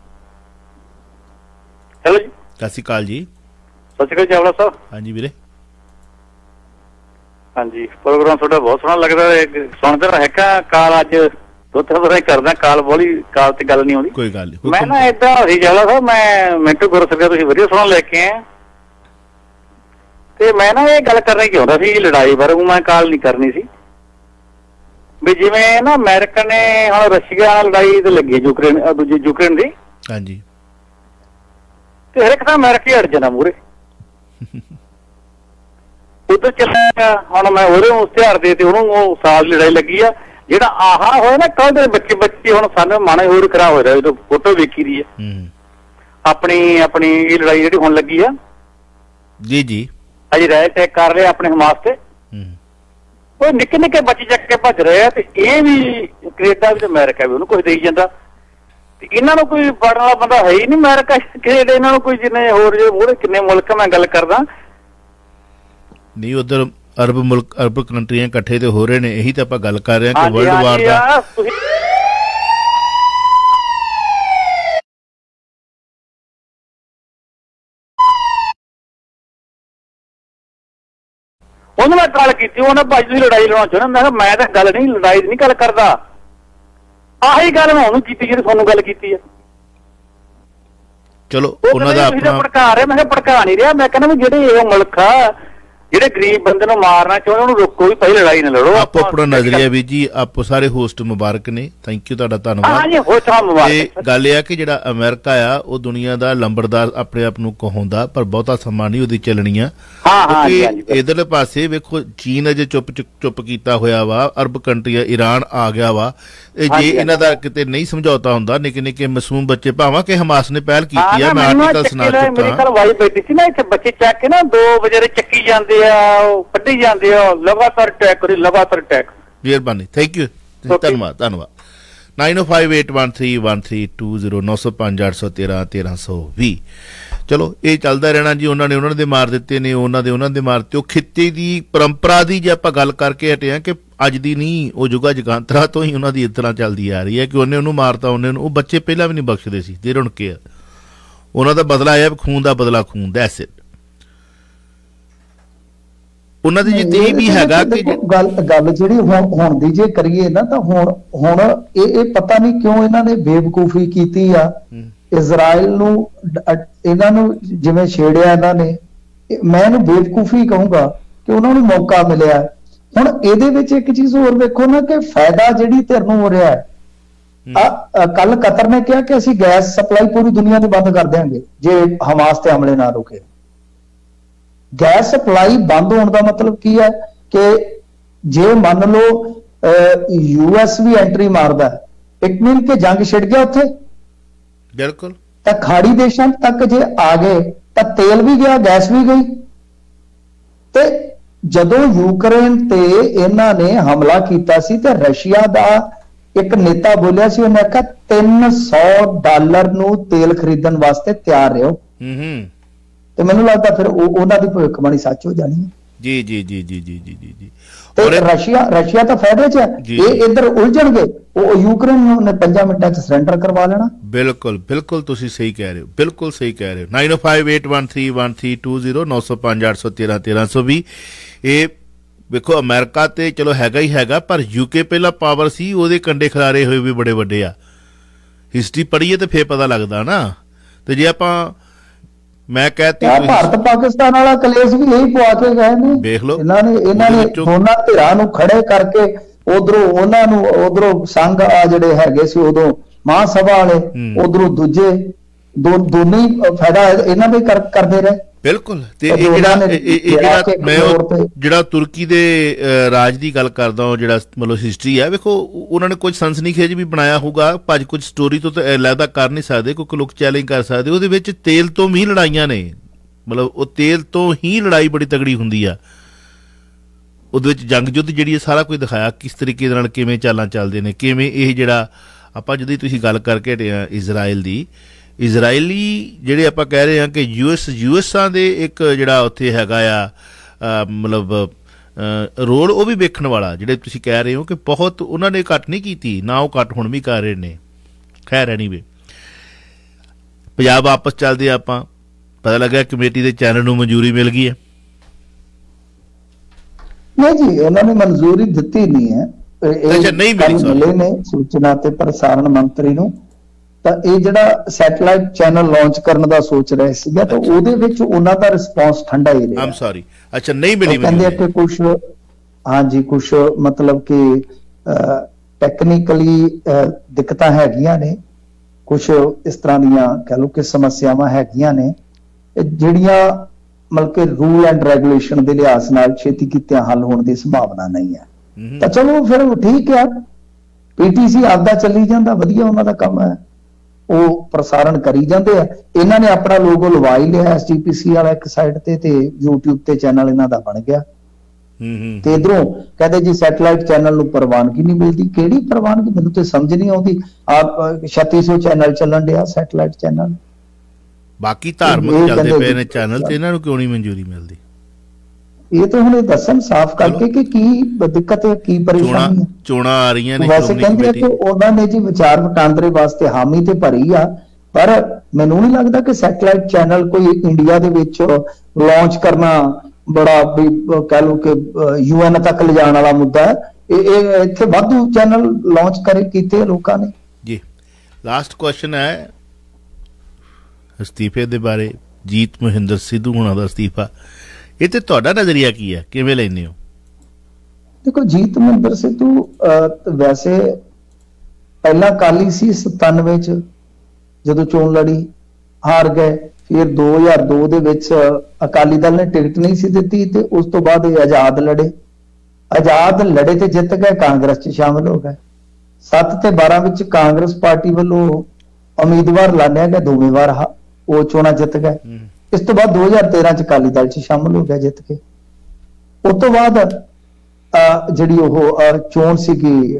ਹੈਲੋ ਜੀ, ਸਤਿ ਸ੍ਰੀ ਅਕਾਲ ਜੀ। ਸਤਿ ਸ਼੍ਰੀ ਅਕਾਲ ਚਾਵਲਾ ਸਾਹਿਬ। ਹਾਂਜੀ ਵੀਰੇ। ਹਾਂਜੀ, ਪ੍ਰੋਗਰਾਮ ਤੁਹਾਡਾ ਬਹੁਤ ਸੋਹਣਾ ਲੱਗਦਾ, ਸੁਣਦਾ ਹੈਗਾ। ਕਾਲ ਅੱਜ ਦੋ ਤਿੰਨ ਵਾਰ ਕਰਦਾ, ਕਾਲ ਬੋਲੀ ਕਾਲ ਤੇ ਗੱਲ ਨਹੀਂ ਆਉਂਦੀ। ਕੋਈ ਗੱਲ ਨਹੀਂ। ਮੈਂ ਨਾ ਏਦਾਂ ਸੀ ਚਾਵਲਾ ਸਾਹਿਬ, ਮੈਂ ਮਿੰਟੂ ਗੁਰ ਸਕਿਆ, ਤੁਸੀਂ ਵਧੀਆ ਸੋਹਣਾ ਲੈ ਕੇ ਆਏ ਤੇ ਮੈਂ ਨਾ ਇਹ ਗੱਲ ਕਰਨੀ ਚਾਹੁੰਦਾ ਸੀ ਲੜਾਈ ਬਾਰੇ। ਮੈਂ ਕਾਲ ਨਹੀਂ ਕਰਨੀ ਸੀ ਵੀ ਜਿਵੇਂ ਨਾ ਅਮਰੀਕਾ ਨੇ ਹੁਣ ਰਸ਼ੀਆ ਨਾਲ ਲੜਾਈ ਤੇ ਲੱਗੀ ਯੂਕਰੇਨ ਦੀ। ਹਾਂਜੀ। ਤੇ ਹਰ ਇੱਕ ਤਾਂ ਅਮਰੀਕਾ ਅੜ ਜਾਣਾ ਮੂਹਰੇ ਉਧਰ ਚੱਲਿਆ। ਹੁਣ ਮੈਂ ਉਹਦੇ ਉਸ ਤਿਉਹਾਰ ਦੇ ਤੇ ਉਹਨੂੰ ਉਹ ਸਾਲ ਦੀ ਲੜਾਈ ਲੱਗੀ ਆ। ਜਿਹੜਾ ਆਹਾ ਹੋਇਆ ਨਾ ਕੱਲ ਦੇ ਬੱਚੇ ਹੁਣ ਸਾਨੂੰ ਮਨ ਹੋਰ ਖਰਾਬ ਹੋ ਰਿਹਾ ਜਦੋਂ ਫੋਟੋ ਵੇਖੀ ਦੀ ਆ ਆਪਣੀ ਇਹ ਲੜਾਈ ਜਿਹੜੀ ਹੁਣ ਲੱਗੀ ਆ। ਜੀ ਜੀ। ਅਜੇ ਰਾਇ ਅਟੈਕ ਕਰ ਰਹੇ ਆਪਣੇ ਹਮਾਸ ਤੇ, ਉਹ ਨਿੱਕੇ ਨਿੱਕੇ ਬੱਚੇ ਚੱਕ ਕੇ ਭੱਜ ਰਹੇ ਆ। ਤੇ ਇਹ ਵੀ ਕੈਨੇਡਾ ਵੀ ਅਮਰੀਕਾ ਵੀ ਉਹਨੂੰ ਕੁਝ ਦੇਈ ਜਾਂਦਾ। ਤੇ ਇਹਨਾਂ ਨੂੰ ਕੋਈ ਫੜਨ ਵਾਲਾ ਬੰਦਾ ਹੈ ਹੀ ਨਹੀਂ। ਅਮਰੀਕਾ ਕੈਨੇਡਾ ਇਹਨਾਂ ਨੂੰ ਕੋਈ ਜਿੰਨੇ ਹੋਰ ਜੇ ਮੂਹਰੇ ਕਿੰਨੇ ਮੁਲਕ ਮੈਂ ਗੱਲ ਕਰਦਾ ਨਹੀਂ, ਉਧਰ ਅਰਬ ਕੰਟਰੀਆਂ ਇਕੱਠੇ ਤੇ ਹੋ ਰਹੇ ਨੇ। ਇਹੀ ਤਾਂ ਆਪਾਂ ਗੱਲ ਕਰ ਰਹੇ ਹਾਂ ਕਿ ਵਰਲਡ ਵਾਰ ਦਾ ਉਹਨੂੰ ਮੈਂ ਗੱਲ ਕੀਤੀ। ਉਹਨੇ ਭਾਈ ਤੁਸੀਂ ਲੜਾਈ ਲੜਾਉਣਾ ਚਾਹੁੰਦੇ? ਮੈਂ ਕਿਹਾ ਮੈਂ ਤਾਂ ਗੱਲ ਨਹੀਂ, ਲੜਾਈ ਦੀ ਨਹੀਂ ਗੱਲ ਕਰਦਾ। ਆਹੀ ਗੱਲ ਮੈਂ ਉਹਨੂੰ ਕੀਤੀ ਜਿਹੜੀ ਤੁਹਾਨੂੰ ਗੱਲ ਕੀਤੀ ਹੈ। ਚਲੋ ਉਹਨਾਂ ਦਾ ਆਪਣਾ ਭੜਕਾ ਰਿਹਾ। ਮੈਂ ਕਿਹਾ ਭੜਕਾ ਨਹੀਂ ਰਿਹਾ। ਮੈਂ ਕਹਿੰਦਾ ਵੀ ਜਿਹੜੇ ਇਹ ਮੁਲਕ ਆ ਜਿਹੜੇ ਗਰੀਬ ਬੰਦੇ ਨੂੰ ਮਾਰਨਾ ਚਾਹੁੰਦੇ ਉਹਨੂੰ ਰੋਕੋ, ਵੀ ਪਹਿਲੀ ਲੜਾਈ ਨਾ ਲੜੋ। ਆਪੋ ਆਪਣਾ ਨਜ਼ਰੀਆ ਵੀ ਜੀ। ਆਪੋ ਸਾਰੇ ਹੋਸਟ ਮੁਬਾਰਕ ਨੇ। ਥੈਂਕ ਯੂ, ਤੁਹਾਡਾ ਧੰਨਵਾਦ। ਇਹ ਗੱਲ ਇਹ ਆ ਕਿ ਜਿਹੜਾ ਅਮਰੀਕਾ ਆ ਉਹ ਦੁਨੀਆ ਦਾ ਲੰਬੜਦਾਰ ਆਪਣੇ ਆਪ ਨੂੰ ਕਹਾਉਂਦਾ, ਪਰ ਬਹੁਤਾ ਸਮਾਂ ਨਹੀਂ ਉਹਦੀ ਚੱਲਣੀ ਆ। ਕਿਉਂਕਿ ਇਧਰਲੇ ਪਾਸੇ ਵੇਖੋ ਚੀਨ ਅਜੇ ਚੁੱਪ ਕੀਤਾ ਹੋਇਆ ਵਾ। ਅਰਬ ਕੰਟਰੀਆਂ, ਈਰਾਨ ਆ ਗਿਆ ਵਾ। ਜੇ ਇਹਨਾਂ ਦਾ ਕਿਤੇ ਨਹੀਂ ਸਮਝੌਤਾ ਹੁੰਦਾ, ਨਿੱਕੇ ਨਿੱਕੇ ਮਾਸੂਮ ਬੱਚੇ, ਭਾਵਾਂ ਕਿ ਹਮਾਸ ਨੇ ਪਹਿਲ ਕੀਤੀ ਆ। ਮੈਂ ਆਰਟੀਕਲ ਸੁਣਾ ਚੁੱਕਾ। ਮੇਰੀ ਕੱਲ ਵਾਈ ਬੈਠੀ ਸੀ ਨਾ ਇੱਥੇ, ਬੱਚੇ ਚੱਕ ਕੇ ਨਾ 2 ਵਜੇ ਚੱਕੀ ਜਾਂਦੇ ਆ, ਉਹ ਕੱਢੀ ਜਾਂਦੇ ਆ, ਲਗਾਤਾਰ ਅਟੈਕ ਕਰੀ, ਲਗਾਤਾਰ ਅਟੈਕ। ਮਿਹਰਬਾਨੀ, ਥੈਂਕ ਯੂ, ਧੰਨਵਾਦ। 9058131320 905-813-1320। ਚਲੋ ਇਹ ਚੱਲਦਾ ਰਹਿਣਾ ਜੀ। ਉਹਨਾਂ ਨੇ ਉਹਨਾਂ ਦੇ ਮਾਰ ਦਿੱਤੇ ਨੇ, ਉਹਨਾਂ ਦੇ ਮਾਰ ਦਿੱਤੇ। ਉਹ ਖਿੱਤੇ ਦੀ ਪਰੰਪਰਾ ਦੀ ਜੇ ਆਪਾਂ ਗੱਲ ਕਰਕੇ ਹਟੇ ਆ ਕਿ ਅੱਜ ਦੀ ਨਹੀਂ, ਉਹ ਜੁਗਾ ਜਗਾਂਤਰਾ ਤੋਂ ਹੀ ਉਹਨਾਂ ਦੀ ਇਸ ਤਰ੍ਹਾਂ ਚੱਲਦੀ ਆ ਰਹੀ ਹੈ ਕਿ ਉਹਨੇ ਉਹਨੂੰ ਮਾਰਤਾ, ਉਹਨੇ ਉਹਨੂੰ। ਉਹ ਬੱਚੇ ਪਹਿਲਾਂ ਵੀ ਨਹੀਂ ਬਖਸ਼ਦੇ ਸੀ, ਦੇ ਰੁਣਕੇ ਆ। ਉਹਨਾਂ ਦਾ ਬਦਲਾ ਆਇਆ, ਖੂਨ ਦਾ ਬਦਲਾ ਖੂਨ, ਦੈਟਸ ਇਟ। ਉਹਨਾਂ ਦੀ ਜਿੱਤੇ ਇਹ ਵੀ ਹੈਗਾ ਕਿ ਗੱਲ ਜਿਹੜੀ ਹੁਣ ਦੀ ਜੇ ਕਰੀਏ ਨਾ, ਤਾਂ ਹੁਣ ਇਹ ਪਤਾ ਨਹੀਂ ਕਿਉਂ ਇਹਨਾਂ ਨੇ ਬੇਵਕੂਫੀ ਕੀਤੀ ਆ। ਇਜ਼ਰਾਈਲ ਨੂੰ ਇਹਨਾਂ ਨੂੰ ਜਿਵੇਂ ਛੇੜਿਆ ਇਹਨਾਂ ਨੇ, ਮੈਂ ਇਹਨੂੰ ਬੇਵਕੂਫੀ ਕਹੂੰਗਾ ਕਿ ਉਹਨਾਂ ਨੂੰ ਮੌਕਾ ਮਿਲਿਆ। ਹੁਣ ਇਹਦੇ ਵਿੱਚ ਇੱਕ ਚੀਜ਼ ਹੋਰ ਵੇਖੋ ਨਾ ਕਿ ਫਾਇਦਾ ਜਿਹੜੀ ਧਿਰ ਨੂੰ ਹੋ ਰਿਹਾ ਹੈ। ਕੱਲ ਕਤਰ ਨੇ ਕਿਹਾ ਕਿ ਅਸੀਂ ਗੈਸ ਸਪਲਾਈ ਪੂਰੀ ਦੁਨੀਆ ਤੇ ਬੰਦ ਕਰ ਦਿਆਂਗੇ ਜੇ ਹਮਾਸ ਤੇ ਹਮਲੇ ਨਾ ਰੁਕੇ। ਗੈਸ ਸਪਲਾਈ ਬੰਦ ਹੋਣ ਦਾ ਮਤਲਬ ਕੀ ਹੈ ਕਿ ਜੇ ਮੰਨ ਲਓ US ਵੀ ਐਂਟਰੀ ਮਾਰਦਾ, ਇਟ ਮੀਨ ਕਿ ਜੰਗ ਛਿੜ ਗਿਆ ਉੱਥੇ। ਬਿਲਕੁਲ। ਤਾਂ ਖਾੜੀ ਦੇਸ਼ਾਂ ਤੱਕ ਜੇ ਆ ਗਏ ਤਾਂ ਤੇਲ ਵੀ ਗਿਆ, ਗੈਸ ਵੀ ਗਈ। ਤੇ ਜਦੋਂ ਯੂਕਰੇਨ ਤੇ ਇਹਨਾਂ ਨੇ ਹਮਲਾ ਕੀਤਾ ਸੀ ਤੇ ਰਸ਼ੀਆ ਦਾ ਇੱਕ ਨੇਤਾ ਬੋਲਿਆ ਸੀ, ਉਹਨੇ ਕਿਹਾ $300 ਨੂੰ ਤੇਲ ਖਰੀਦਣ ਵਾਸਤੇ ਤਿਆਰ ਰਹੋ। ਤੇ ਮੈਨੂੰ ਲੱਗਦਾ ਫਿਰ ਉਹਨਾਂ ਦੀ ਭਵਿੱਖਬਾਣੀ ਸੱਚ ਹੋ ਜਾਣੀ ਹੈ। ਜੀ ਜੀ ਜੀ ਜੀ ਜੀ ਜੀ ਜੀ ਜੀ। ਤੇ ਰਸ਼ੀਆ ਤਾਂ ਫਾਇਦੇ 'ਚ ਹੈ, ਇਹ ਇੱਧਰ ਉਲਝਣਗੇ, ਉਹ ਯੂਕਰੇਨ ਨੂੰ ਨੇ 5 ਮਿੰਟਾਂ 'ਚ ਸਰੈਂਡਰ ਕਰਵਾ ਲੈਣਾ। ਬਿਲਕੁਲ ਬਿਲਕੁਲ ਤੁਸੀਂ ਸਹੀ ਕਹਿ ਰਹੇ ਹੋ, ਬਿਲਕੁਲ ਸਹੀ ਕਹਿ ਰਹੇ ਹੋ। 9058131320 905-813-1320। ਇਹ ਵੇਖੋ ਅਮਰੀਕਾ ਤੇ ਚਲੋ ਹੈਗਾ ਹੀ ਹੈਗਾ, ਪਰ ਯੂਕੇ ਪਹਿਲਾਂ ਪਾਵਰ ਸੀ, ਉਹਦੇ ਕੰਡੇ ਖਿਲਾਰੇ ਹੋਏ ਵੀ ਬੜੇ ਵੱਡੇ ਆ। ਹਿਸਟਰੀ ਪੜ੍ਹੀਏ ਤੇ ਫੇਰ ਪਤਾ ਲੱਗਦਾ ਨਾ। ਤੇ ਜੇ ਆਪਾਂ ਮੈਂ ਕਹਿਤੀ ਭਾਰਤ ਪਾਕਿਸਤਾਨ ਵਾਲਾ ਕਲੇਸ਼ ਵੀ ਇਹੀ ਪਵਾ ਕੇ ਗਏ ਨੇ। ਵੇਖ ਲਓ ਇਹਨਾਂ ਨੇ ਦੋਨਾਂ ਧਿਰਾਂ ਨੂੰ ਖੜੇ ਕਰਕੇ ਉਧਰੋਂ ਉਹਨਾਂ ਨੂੰ, ਉਧਰੋਂ ਸੰਘ ਆ ਜਿਹੜੇ ਹੈਗੇ ਸੀ ਉਦੋਂ ਮਹਾਂਸਭਾ ਵਾਲੇ, ਉਧਰੋਂ ਦੂਜੇ ਦੋਨੇ ਹੀ ਫਾਇਦਾ ਇਹਨਾਂ ਦੇ ਕਰਦੇ ਰਹੇ। ਬਿਲਕੁਲ। ਤੇ ਇਹ ਜਿਹੜਾ ਤੁਰਕੀ ਦੇ ਰਾਜ ਦੀ ਗੱਲ ਕਰਦਾ, ਉਹ ਜਿਹੜਾ ਮਤਲਬ ਹਿਸਟਰੀ ਹੈ, ਵੇਖੋ ਉਹਨਾਂ ਨੇ ਕੁਝ ਸਨਸਨੀਖੇਜ ਵੀ ਬਣਾਇਆ ਹੋਊਗਾ ਭਾਜੀ, ਕੁਝ ਸਟੋਰੀ ਤੋਂ ਤਾਂ ਅਲੱਗਾ ਕਰ ਨਹੀਂ ਸਕਦੇ, ਕੋਈ ਲੁੱਕ ਚੈਲੰਜ ਕਰ ਸਕਦੇ। ਉਹਦੇ ਵਿੱਚ ਤੇਲ ਤੋਂ ਹੀ ਲੜਾਈਆਂ ਨੇ, ਮਤਲਬ ਉਹ ਤੇਲ ਤੋਂ ਹੀ ਲੜਾਈ ਬੜੀ ਤਗੜੀ ਹੁੰਦੀ ਆ। ਉਹਦੇ ਵਿੱਚ ਜੰਗ ਯੁੱਧ ਜਿਹੜੀ ਹੈ ਸਾਰਾ ਕੁਝ ਦਿਖਾਇਆ, ਕਿਸ ਤਰੀਕੇ ਦੇ ਨਾਲ ਕਿਵੇਂ ਚਾਲਾਂ ਚੱਲਦੇ ਨੇ, ਕਿਵੇਂ ਇਹ ਜਿਹੜਾ ਆਪਾਂ ਜਦੋਂ ਤੁਸੀਂ ਗੱਲ ਕਰਕੇ ਹਟੇ ਆ ਇਜ਼ਰਾਈਲ ਦੀ, ਇਜ਼ਰਾਈਲੀ ਜਿਹੜੇ ਆਪਾਂ ਕਹਿ ਰਹੇ ਹਾਂ ਕਿ ਯੂਐਸਾਂ ਦੇ ਇੱਕ ਜਿਹੜਾ ਉੱਥੇ ਹੈਗਾ ਆ ਮਤਲਬ ਰੋਲ, ਉਹ ਵੀ ਵੇਖਣ ਵਾਲਾ, ਜਿਹੜੇ ਤੁਸੀਂ ਕਹਿ ਰਹੇ ਹੋ ਕਿ ਬਹੁਤ ਉਹਨਾਂ ਨੇ ਘੱਟ ਨਹੀਂ ਕੀਤੀ ਨਾ, ਉਹ ਘੱਟ ਹੁਣ ਵੀ ਕਰ ਰਹੇ ਨੇ। ਖੈਰ ਐਨੀਵੇ, ਪੰਜਾਬ ਵਾਪਸ ਚੱਲਦੇ ਆਪਾਂ। ਪਤਾ ਲੱਗਾ ਕਮੇਟੀ ਦੇ ਚੈਨਲ ਨੂੰ ਮਨਜ਼ੂਰੀ ਮਿਲ ਗਈ ਹੈ। ਨਹੀਂ ਜੀ, ਉਹਨਾਂ ਨੇ ਮਨਜ਼ੂਰੀ ਦਿੱਤੀ ਨਹੀਂ ਹੈ। ਨਹੀਂ ਮਿਲੇ ਨੇ ਸੂਚਨਾ ਤੇ ਪ੍ਰਸਾਰਣ ਮੰਤਰੀ ਨੂੰ, ਤਾਂ ਇਹ ਜਿਹੜਾ ਸੈਟੇਲਾਈਟ ਚੈਨਲ ਲਾਂਚ ਕਰਨ ਦਾ ਸੋਚ ਰਹੇ ਸੀਗਾ, ਤਾਂ ਉਹਦੇ ਵਿੱਚ ਉਹਨਾਂ ਦਾ ਰਿਸਪੌਂਸ ਠੰਡਾ ਹੀ ਰਿਹਾ। ਆਮ ਸੌਰੀ, ਅੱਛਾ ਨਹੀਂ ਮਿਲੀ। ਕਹਿੰਦੇ ਕਿ ਕੁਝ ਮਤਲਬ ਕਿ ਟੈਕਨੀਕਲੀ ਦਿੱਕਤਾਂ ਹੈਗੀਆਂ ਨੇ, ਕੁਝ ਇਸ ਤਰ੍ਹਾਂ ਦੀਆਂ ਕਹਿ ਲਓ ਕਿ ਸਮੱਸਿਆਵਾਂ ਹੈਗੀਆਂ ਨੇ, ਜਿਹੜੀਆਂ ਮਤਲਬ ਕਿ ਰੂਲ ਐਂਡ ਰੈਗੂਲੇਸ਼ਨ ਦੇ ਲਿਹਾਜ਼ ਨਾਲ ਛੇਤੀ ਕੀਤਿਆਂ ਹੱਲ ਹੋਣ ਦੀ ਸੰਭਾਵਨਾ ਨਹੀਂ ਹੈ। ਤਾਂ ਚਲੋ ਫਿਰ ਠੀਕ ਆ, ਪੀਟੀਸੀ ਆਪਦਾ ਚੱਲੀ ਜਾਂਦਾ, ਵਧੀਆ ਉਹਨਾਂ ਦਾ ਕੰਮ ਹੈ, ਉਹ ਪ੍ਰਸਾਰਣ ਕਰੀ ਜਾਂਦੇ ਆ। ਇਹਨਾਂ ਨੇ ਆਪਣਾ ਲੋਗੋ ਲਵਾ ਹੀ ਲਿਆ ਐਸਜੀਪੀਸੀ ਵਾਲਾ ਇੱਕ ਸਾਈਡ ਤੇ YouTube ਤੇ ਚੈਨਲ ਇਹਨਾਂ ਦਾ ਬਣ ਗਿਆ। ਤੇ ਇਧਰੋਂ ਕਹਿੰਦੇ ਜੀ ਸੈਟੇਲਾਈਟ ਚੈਨਲ ਨੂੰ ਪ੍ਰਵਾਨਗੀ ਨਹੀਂ ਮਿਲਦੀ। ਕਿਹੜੀ ਪ੍ਰਵਾਨਗੀ, ਮੈਨੂੰ ਤੇ ਸਮਝ ਨਹੀਂ ਆਉਂਦੀ। ਆਪ 3600 ਚੈਨਲ ਚੱਲਣ ਡਿਆ ਸੈਟੇਲਾਈਟ ਚੈਨਲ, ਬਾਕੀ ਧਾਰਮਿਕ ਚੱਲਦੇ ਪਏ ਨੇ ਚੈਨਲ, ਤੇ ਇਹਨਾਂ ਨੂੰ ਕਿਉਂ ਨਹੀਂ ਮਨਜ਼ੂਰੀ ਮਿਲਦੀ? ਇਹ ਤਾਂ ਹੁਣ ਦੱਸਣ ਸਾਫ਼ ਕਰਕੇ ਕਿ ਕੀ ਦਿੱਕਤ ਹੈ, ਕੀ ਪਰੇਸ਼ਾਨੀ ਹੈ। ਚੋਣਾਂ ਆ ਰਹੀਆਂ ਨੇ, ਵੈਸੇ ਕਹਿੰਦੇ ਆ ਕਿ ਉਹਨਾਂ ਨੇ ਜੀ ਵਿਚਾਰ ਵਟਾਂਦਰੇ ਵਾਸਤੇ ਹਾਮੀ ਤੇ ਭਰੀ ਆ, ਪਰ ਮੈਨੂੰ ਨਹੀਂ ਲੱਗਦਾ ਕਿ ਸੈਟੇਲਾਈਟ ਚੈਨਲ ਕੋਈ ਇੰਡੀਆ ਦੇ ਵਿੱਚ ਲਾਂਚ ਕਰਨਾ ਬੜਾ ਵੀ ਕਹਿ ਲਓ ਕਿ UN ਤੱਕ ਲਿਜਾਣ ਵਾਲਾ ਮੁੱਦਾ ਹੈ। ਇਹ ਇੱਥੇ ਵਾਧੂ ਚੈਨਲ ਲਾਂਚ ਕੀਤੇ ਲੋਕਾਂ ਨੇ ਜੀ। ਲਾਸਟ ਕੁਐਸਚਨ ਹੈ ਅਸਤੀਫੇ ਦੇ ਬਾਰੇ, ਜੀਤ ਮਹਿੰਦਰ ਸਿੱਧੂ ਹੋਣਾ ਦਾ ਅਸਤੀਫਾ, ਇਹ ਤੇ ਤੁਹਾਡਾ ਨਜ਼ਰੀਆ ਕੀ ਹੈ, ਕਿਵੇਂ ਲੈਂਦੇ ਹੋ? ਦੇਖੋ, ਜੀਤ ਮਹਿੰਦਰ ਸਿੱਧੂ ਵੈਸੇ ਪਹਿਲਾਂ ਅਕਾਲੀ ਸੀ 97 ਚ ਜਦੋਂ ਚੋਣ ਲੜੀ, ਹਾਰ ਗਏ। ਫਿਰ 2002 ਦੇ ਵਿੱਚ ਅਕਾਲੀ ਦਲ ਨੇ ਟਿਕਟ ਨਹੀਂ ਸੀ ਦਿੱਤੀ, ਤੇ ਉਸ ਤੋਂ ਬਾਅਦ ਇਹ ਆਜ਼ਾਦ ਲੜੇ ਤੇ ਜਿੱਤ ਗਏ, ਕਾਂਗਰਸ ਚ ਸ਼ਾਮਲ ਹੋ ਗਏ। 7 ਤੇ 12 ਵਿੱਚ ਕਾਂਗਰਸ ਪਾਰਟੀ ਵੱਲੋਂ ਉਮੀਦਵਾਰ ਲਾਣਿਆ ਗਿਆ, ਦੋਵੇਂ ਵਾਰ ਉਹ ਚੋਣਾਂ ਜਿੱਤ ਗਏ। ਇਸ ਤੋਂ ਬਾਅਦ 2013 ਚ ਅਕਾਲੀ ਦਲ ਚ ਸ਼ਾਮਲ ਹੋ ਗਿਆ ਜਿੱਤ ਕੇ। ਉਸ ਤੋਂ ਬਾਅਦ ਜਿਹੜੀ ਉਹ ਚੋਣ ਸੀਗੀ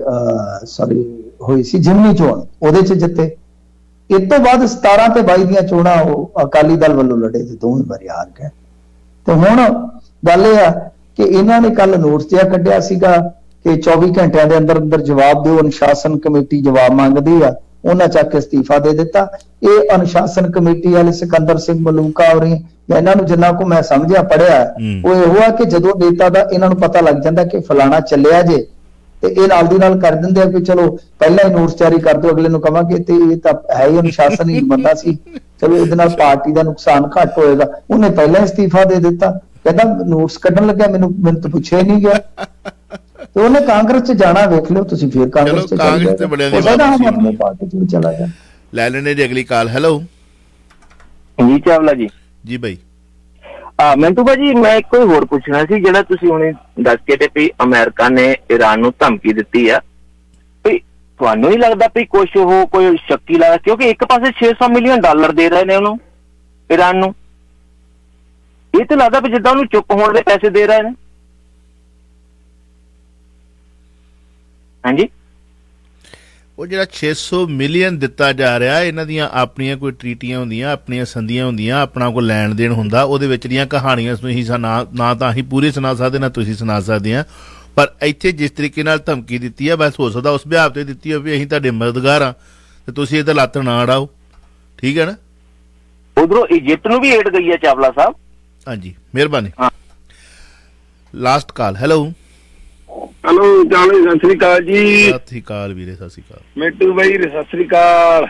ਹੋਈ ਸੀ ਜਿਮਨੀ ਚੋਣ, ਉਹਦੇ ਚ ਜਿੱਤੇ। ਇਸ ਤੋਂ ਬਾਅਦ 17 ਤੇ 22 ਦੀਆਂ ਚੋਣਾਂ ਉਹ ਅਕਾਲੀ ਦਲ ਵੱਲੋਂ ਲੜੇ ਤੇ ਦੋਵੇਂ ਵਾਰੀ ਹਾਰ ਗਏ। ਤੇ ਹੁਣ ਗੱਲ ਇਹ ਆ ਕਿ ਇਹਨਾਂ ਨੇ ਕੱਲ ਨੋਟਿਸ ਜਿਹਾ ਕੱਢਿਆ ਸੀਗਾ ਕਿ 24 ਘੰਟਿਆਂ ਦੇ ਅੰਦਰ ਅੰਦਰ ਜਵਾਬ ਦਿਓ, ਅਨੁਸ਼ਾਸਨ ਕਮੇਟੀ ਜਵਾਬ ਮੰਗਦੀ ਆ। ਉਹਨਾਂ ਚੱਕ ਕੇ ਅਸਤੀਫਾ ਦੇ ਦਿੱਤਾ। ਇਹ ਅਨੁਸ਼ਾਸਨ ਕਮੇਟੀ ਵਾਲੇ ਸਿਕੰਦਰ ਸਿੰਘ ਮਲੂਕਾ ਹੋਰੀ, ਇਹਨਾਂ ਨੂੰ ਜਿੰਨਾ ਕੋ ਮੈਂ ਸਮਝਿਆ ਪੜਿਆ, ਉਹ ਇਹੋ ਆ ਕਿ ਜਦੋਂ ਨੇਤਾ ਦਾ ਇਹਨਾਂ ਨੂੰ ਪਤਾ ਲੱਗ ਜਾਂਦਾ ਕਿ ਫਲਾਣਾ ਚੱਲਿਆ ਜੇ, ਤੇ ਇਹ ਨਾਲ ਦੀ ਨਾਲ ਕਰ ਦਿੰਦੇ ਆ ਕਿ ਚਲੋ ਪਹਿਲਾਂ ਹੀ ਨੋਟਿਸ ਜਾਰੀ ਕਰ ਦਿਓ, ਅਗਲੇ ਨੂੰ ਕਵਾਂਗੇ ਤੇ ਇਹ ਤਾਂ ਹੈ ਹੀ ਅਨੁਸ਼ਾਸਨ ਹੀ ਬੰਦਾ ਸੀ, ਚਲੋ ਇਹਦੇ ਨਾਲ ਪਾਰਟੀ ਦਾ ਨੁਕਸਾਨ ਘੱਟ ਹੋਏਗਾ। ਉਹਨੇ ਪਹਿਲਾਂ ਅਸਤੀਫਾ ਦੇ ਦਿੱਤਾ, ਕਹਿੰਦਾ ਨੋਟਿਸ ਕੱਢਣ ਲੱਗਿਆ ਮੈਨੂੰ ਤਾਂ ਪੁੱਛਿਆ ਹੀ ਨਹੀਂ ਗਿਆ। ਤੇ ਉਹਨੇ ਕਾਂਗਰਸ ਚ ਜਾਣਾ, ਵੇਖ ਲਿਓ ਤੁਸੀਂ, ਫਿਰ ਕਾਂਗਰਸ ਚ ਆਪਣੇ ਪਾਰਟੀ ਚ ਚਲਾ ਗਿਆ। ਲੈ ਲੈਣੇ ਦੀ ਅਗਲੀ ਕਾਲ। ਹੈਲੋ ਜੀ ਚਾਵਲਾ ਜੀ। ਜੀ ਬਾਈ। ਮਿੰਟੂ ਭਾਜੀ, ਮੈਂ ਇੱਕ ਕੋਈ ਹੋਰ ਪੁੱਛਣਾ ਸੀ, ਜਿਹੜਾ ਤੁਸੀਂ ਹੁਣੇ ਦੱਸ ਕੇ ਤੇ ਵੀ ਅਮਰੀਕਾ ਨੇ ਈਰਾਨ ਨੂੰ ਧਮਕੀ ਦਿੱਤੀ ਆ, ਵੀ ਤੁਹਾਨੂੰ ਨਹੀਂ ਲੱਗਦਾ ਵੀ ਕੁਛ ਉਹ ਕੋਈ ਸ਼ੱਕੀ ਲੱਗਦਾ? ਕਿਉਂਕਿ ਇੱਕ ਪਾਸੇ $600 ਮਿਲੀਅਨ ਦੇ ਰਹੇ ਨੇ ਉਹਨੂੰ, ਈਰਾਨ ਨੂੰ, ਇਹ ਤਾਂ ਲੱਗਦਾ ਵੀ ਜਿੱਦਾਂ ਉਹਨੂੰ ਚੁੱਪ ਹੋਣ ਦੇ ਪੈਸੇ ਦੇ ਰਹੇ ਨੇ। ਹਾਂਜੀ, ਉਹ ਜਿਹੜਾ 600 ਮਿਲੀਅਨ ਦਿੱਤਾ ਜਾ ਰਿਹਾ, ਇਹਨਾਂ ਦੀਆਂ ਆਪਣੀਆਂ ਕੋਈ ਟਰੀਟੀਆਂ ਹੁੰਦੀਆਂ, ਆਪਣੀਆਂ ਸੰਧੀਆਂ ਹੁੰਦੀਆਂ, ਆਪਣਾ ਕੋਈ ਲੈਣ ਦੇਣ ਹੁੰਦਾ, ਉਹਦੇ ਵਿੱਚ ਦੀਆਂ ਕਹਾਣੀਆਂ ਤੁਸੀਂ ਨਾ ਤਾਂ ਅਸੀਂ ਪੂਰੇ ਸੁਣਾ ਸਕਦੇ ਨਾ ਤੁਸੀਂ ਸੁਣਾ ਸਕਦੇ ਆ। ਪਰ ਇੱਥੇ ਜਿਸ ਤਰੀਕੇ ਨਾਲ ਧਮਕੀ ਦਿੱਤੀ ਆ, ਬਸ ਹੋ ਸਕਦਾ ਉਸ ਵਿਹਾਰ ਤੇ ਦਿੱਤੀ ਹੋਵੇ ਅਸੀਂ ਤੁਹਾਡੇ ਮਦਦਗਾਰ ਆ ਤੇ ਤੁਸੀਂ ਇਹਦਾ ਲੱਤ ਨਾ ਅੜਾਓ, ਠੀਕ ਹੈ ਨਾ। ਉਧਰੋਂ ਇਜਿਪਟ ਨੂੰ ਵੀ ਏਡ ਗਈ ਹੈ ਚਾਵਲਾ ਸਾਹਿਬ। ਹਾਂਜੀ, ਮਿਹਰਬਾਨੀ। Last call. Hello Chawla, Sat Sri ਅਕਾਲ ਜੀ। ਸਤਿ ਸ੍ਰੀ ਅਕਾਲ ਵੀਰੇ, ਸਤਿ ਸ੍ਰੀ ਅਕਾਲ। ਮਿੰਟੂ ਬਾਈ ਸਤਿ ਸ੍ਰੀ ਅਕਾਲ।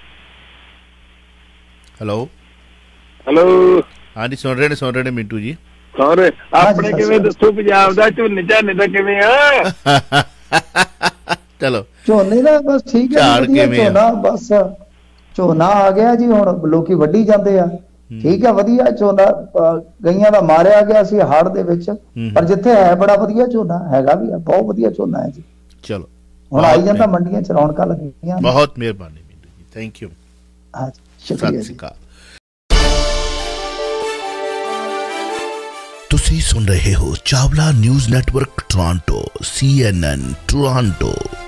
ਹੈਲੋ ਹਾਂਜੀ, ਸੁਣ ਰਹੇ ਨੇ ਮਿੰਟੂ ਜੀ। ਹੋਰ ਆਪਣੇ ਕਿਵੇਂ ਦੱਸੋ, ਪੰਜਾਬ ਦਾ ਝੋਨੇ ਝਾਨੇ ਦਾ ਕਿਵੇਂ ਆ? ਚਲੋ ਝੋਨੇ ਦਾ ਬਸ ਠੀਕ ਹੈ, ਝੋਨਾ ਬਸ ਝੋਨਾ ਆ ਗਿਆ ਜੀ, ਹੁਣ ਲੋਕੀ ਵੱਢੀ ਜਾਂਦੇ ਆ, ਠੀਕ ਹੈ ਵਧੀਆ ਝੋਨਾ। ਗਈਆਂ ਦਾ ਮਾਰਿਆ ਗਿਆ ਸੀ ਹੜ੍ਹ ਦੇ ਵਿੱਚ, ਪਰ ਜਿੱਥੇ ਹੈ ਬੜਾ ਵਧੀਆ ਝੋਨਾ ਹੈਗਾ ਵੀ ਆ, ਬਹੁਤ ਵਧੀਆ ਝੋਨਾ ਹੈ ਜੀ। ਚਲੋ ਹੁਣ ਆਈ ਜਾਂਦਾ, ਮੰਡੀਆਂ 'ਚ ਰੌਣਕਾਂ ਲੱਗੀਆਂ। ਬਹੁਤ ਮਿਹਰਬਾਨੀ ਮਿੰਟੂ ਜੀ, ਥੈਂਕ ਯੂ। ਸ਼ੁਕਰੀਆ। ਸਤਿ ਸ਼੍ਰੀ ਅਕਾਲ। ਤੁਸੀਂ ਸੁਣ ਰਹੇ ਹੋ Chawla news network Toronto, CNN Toronto.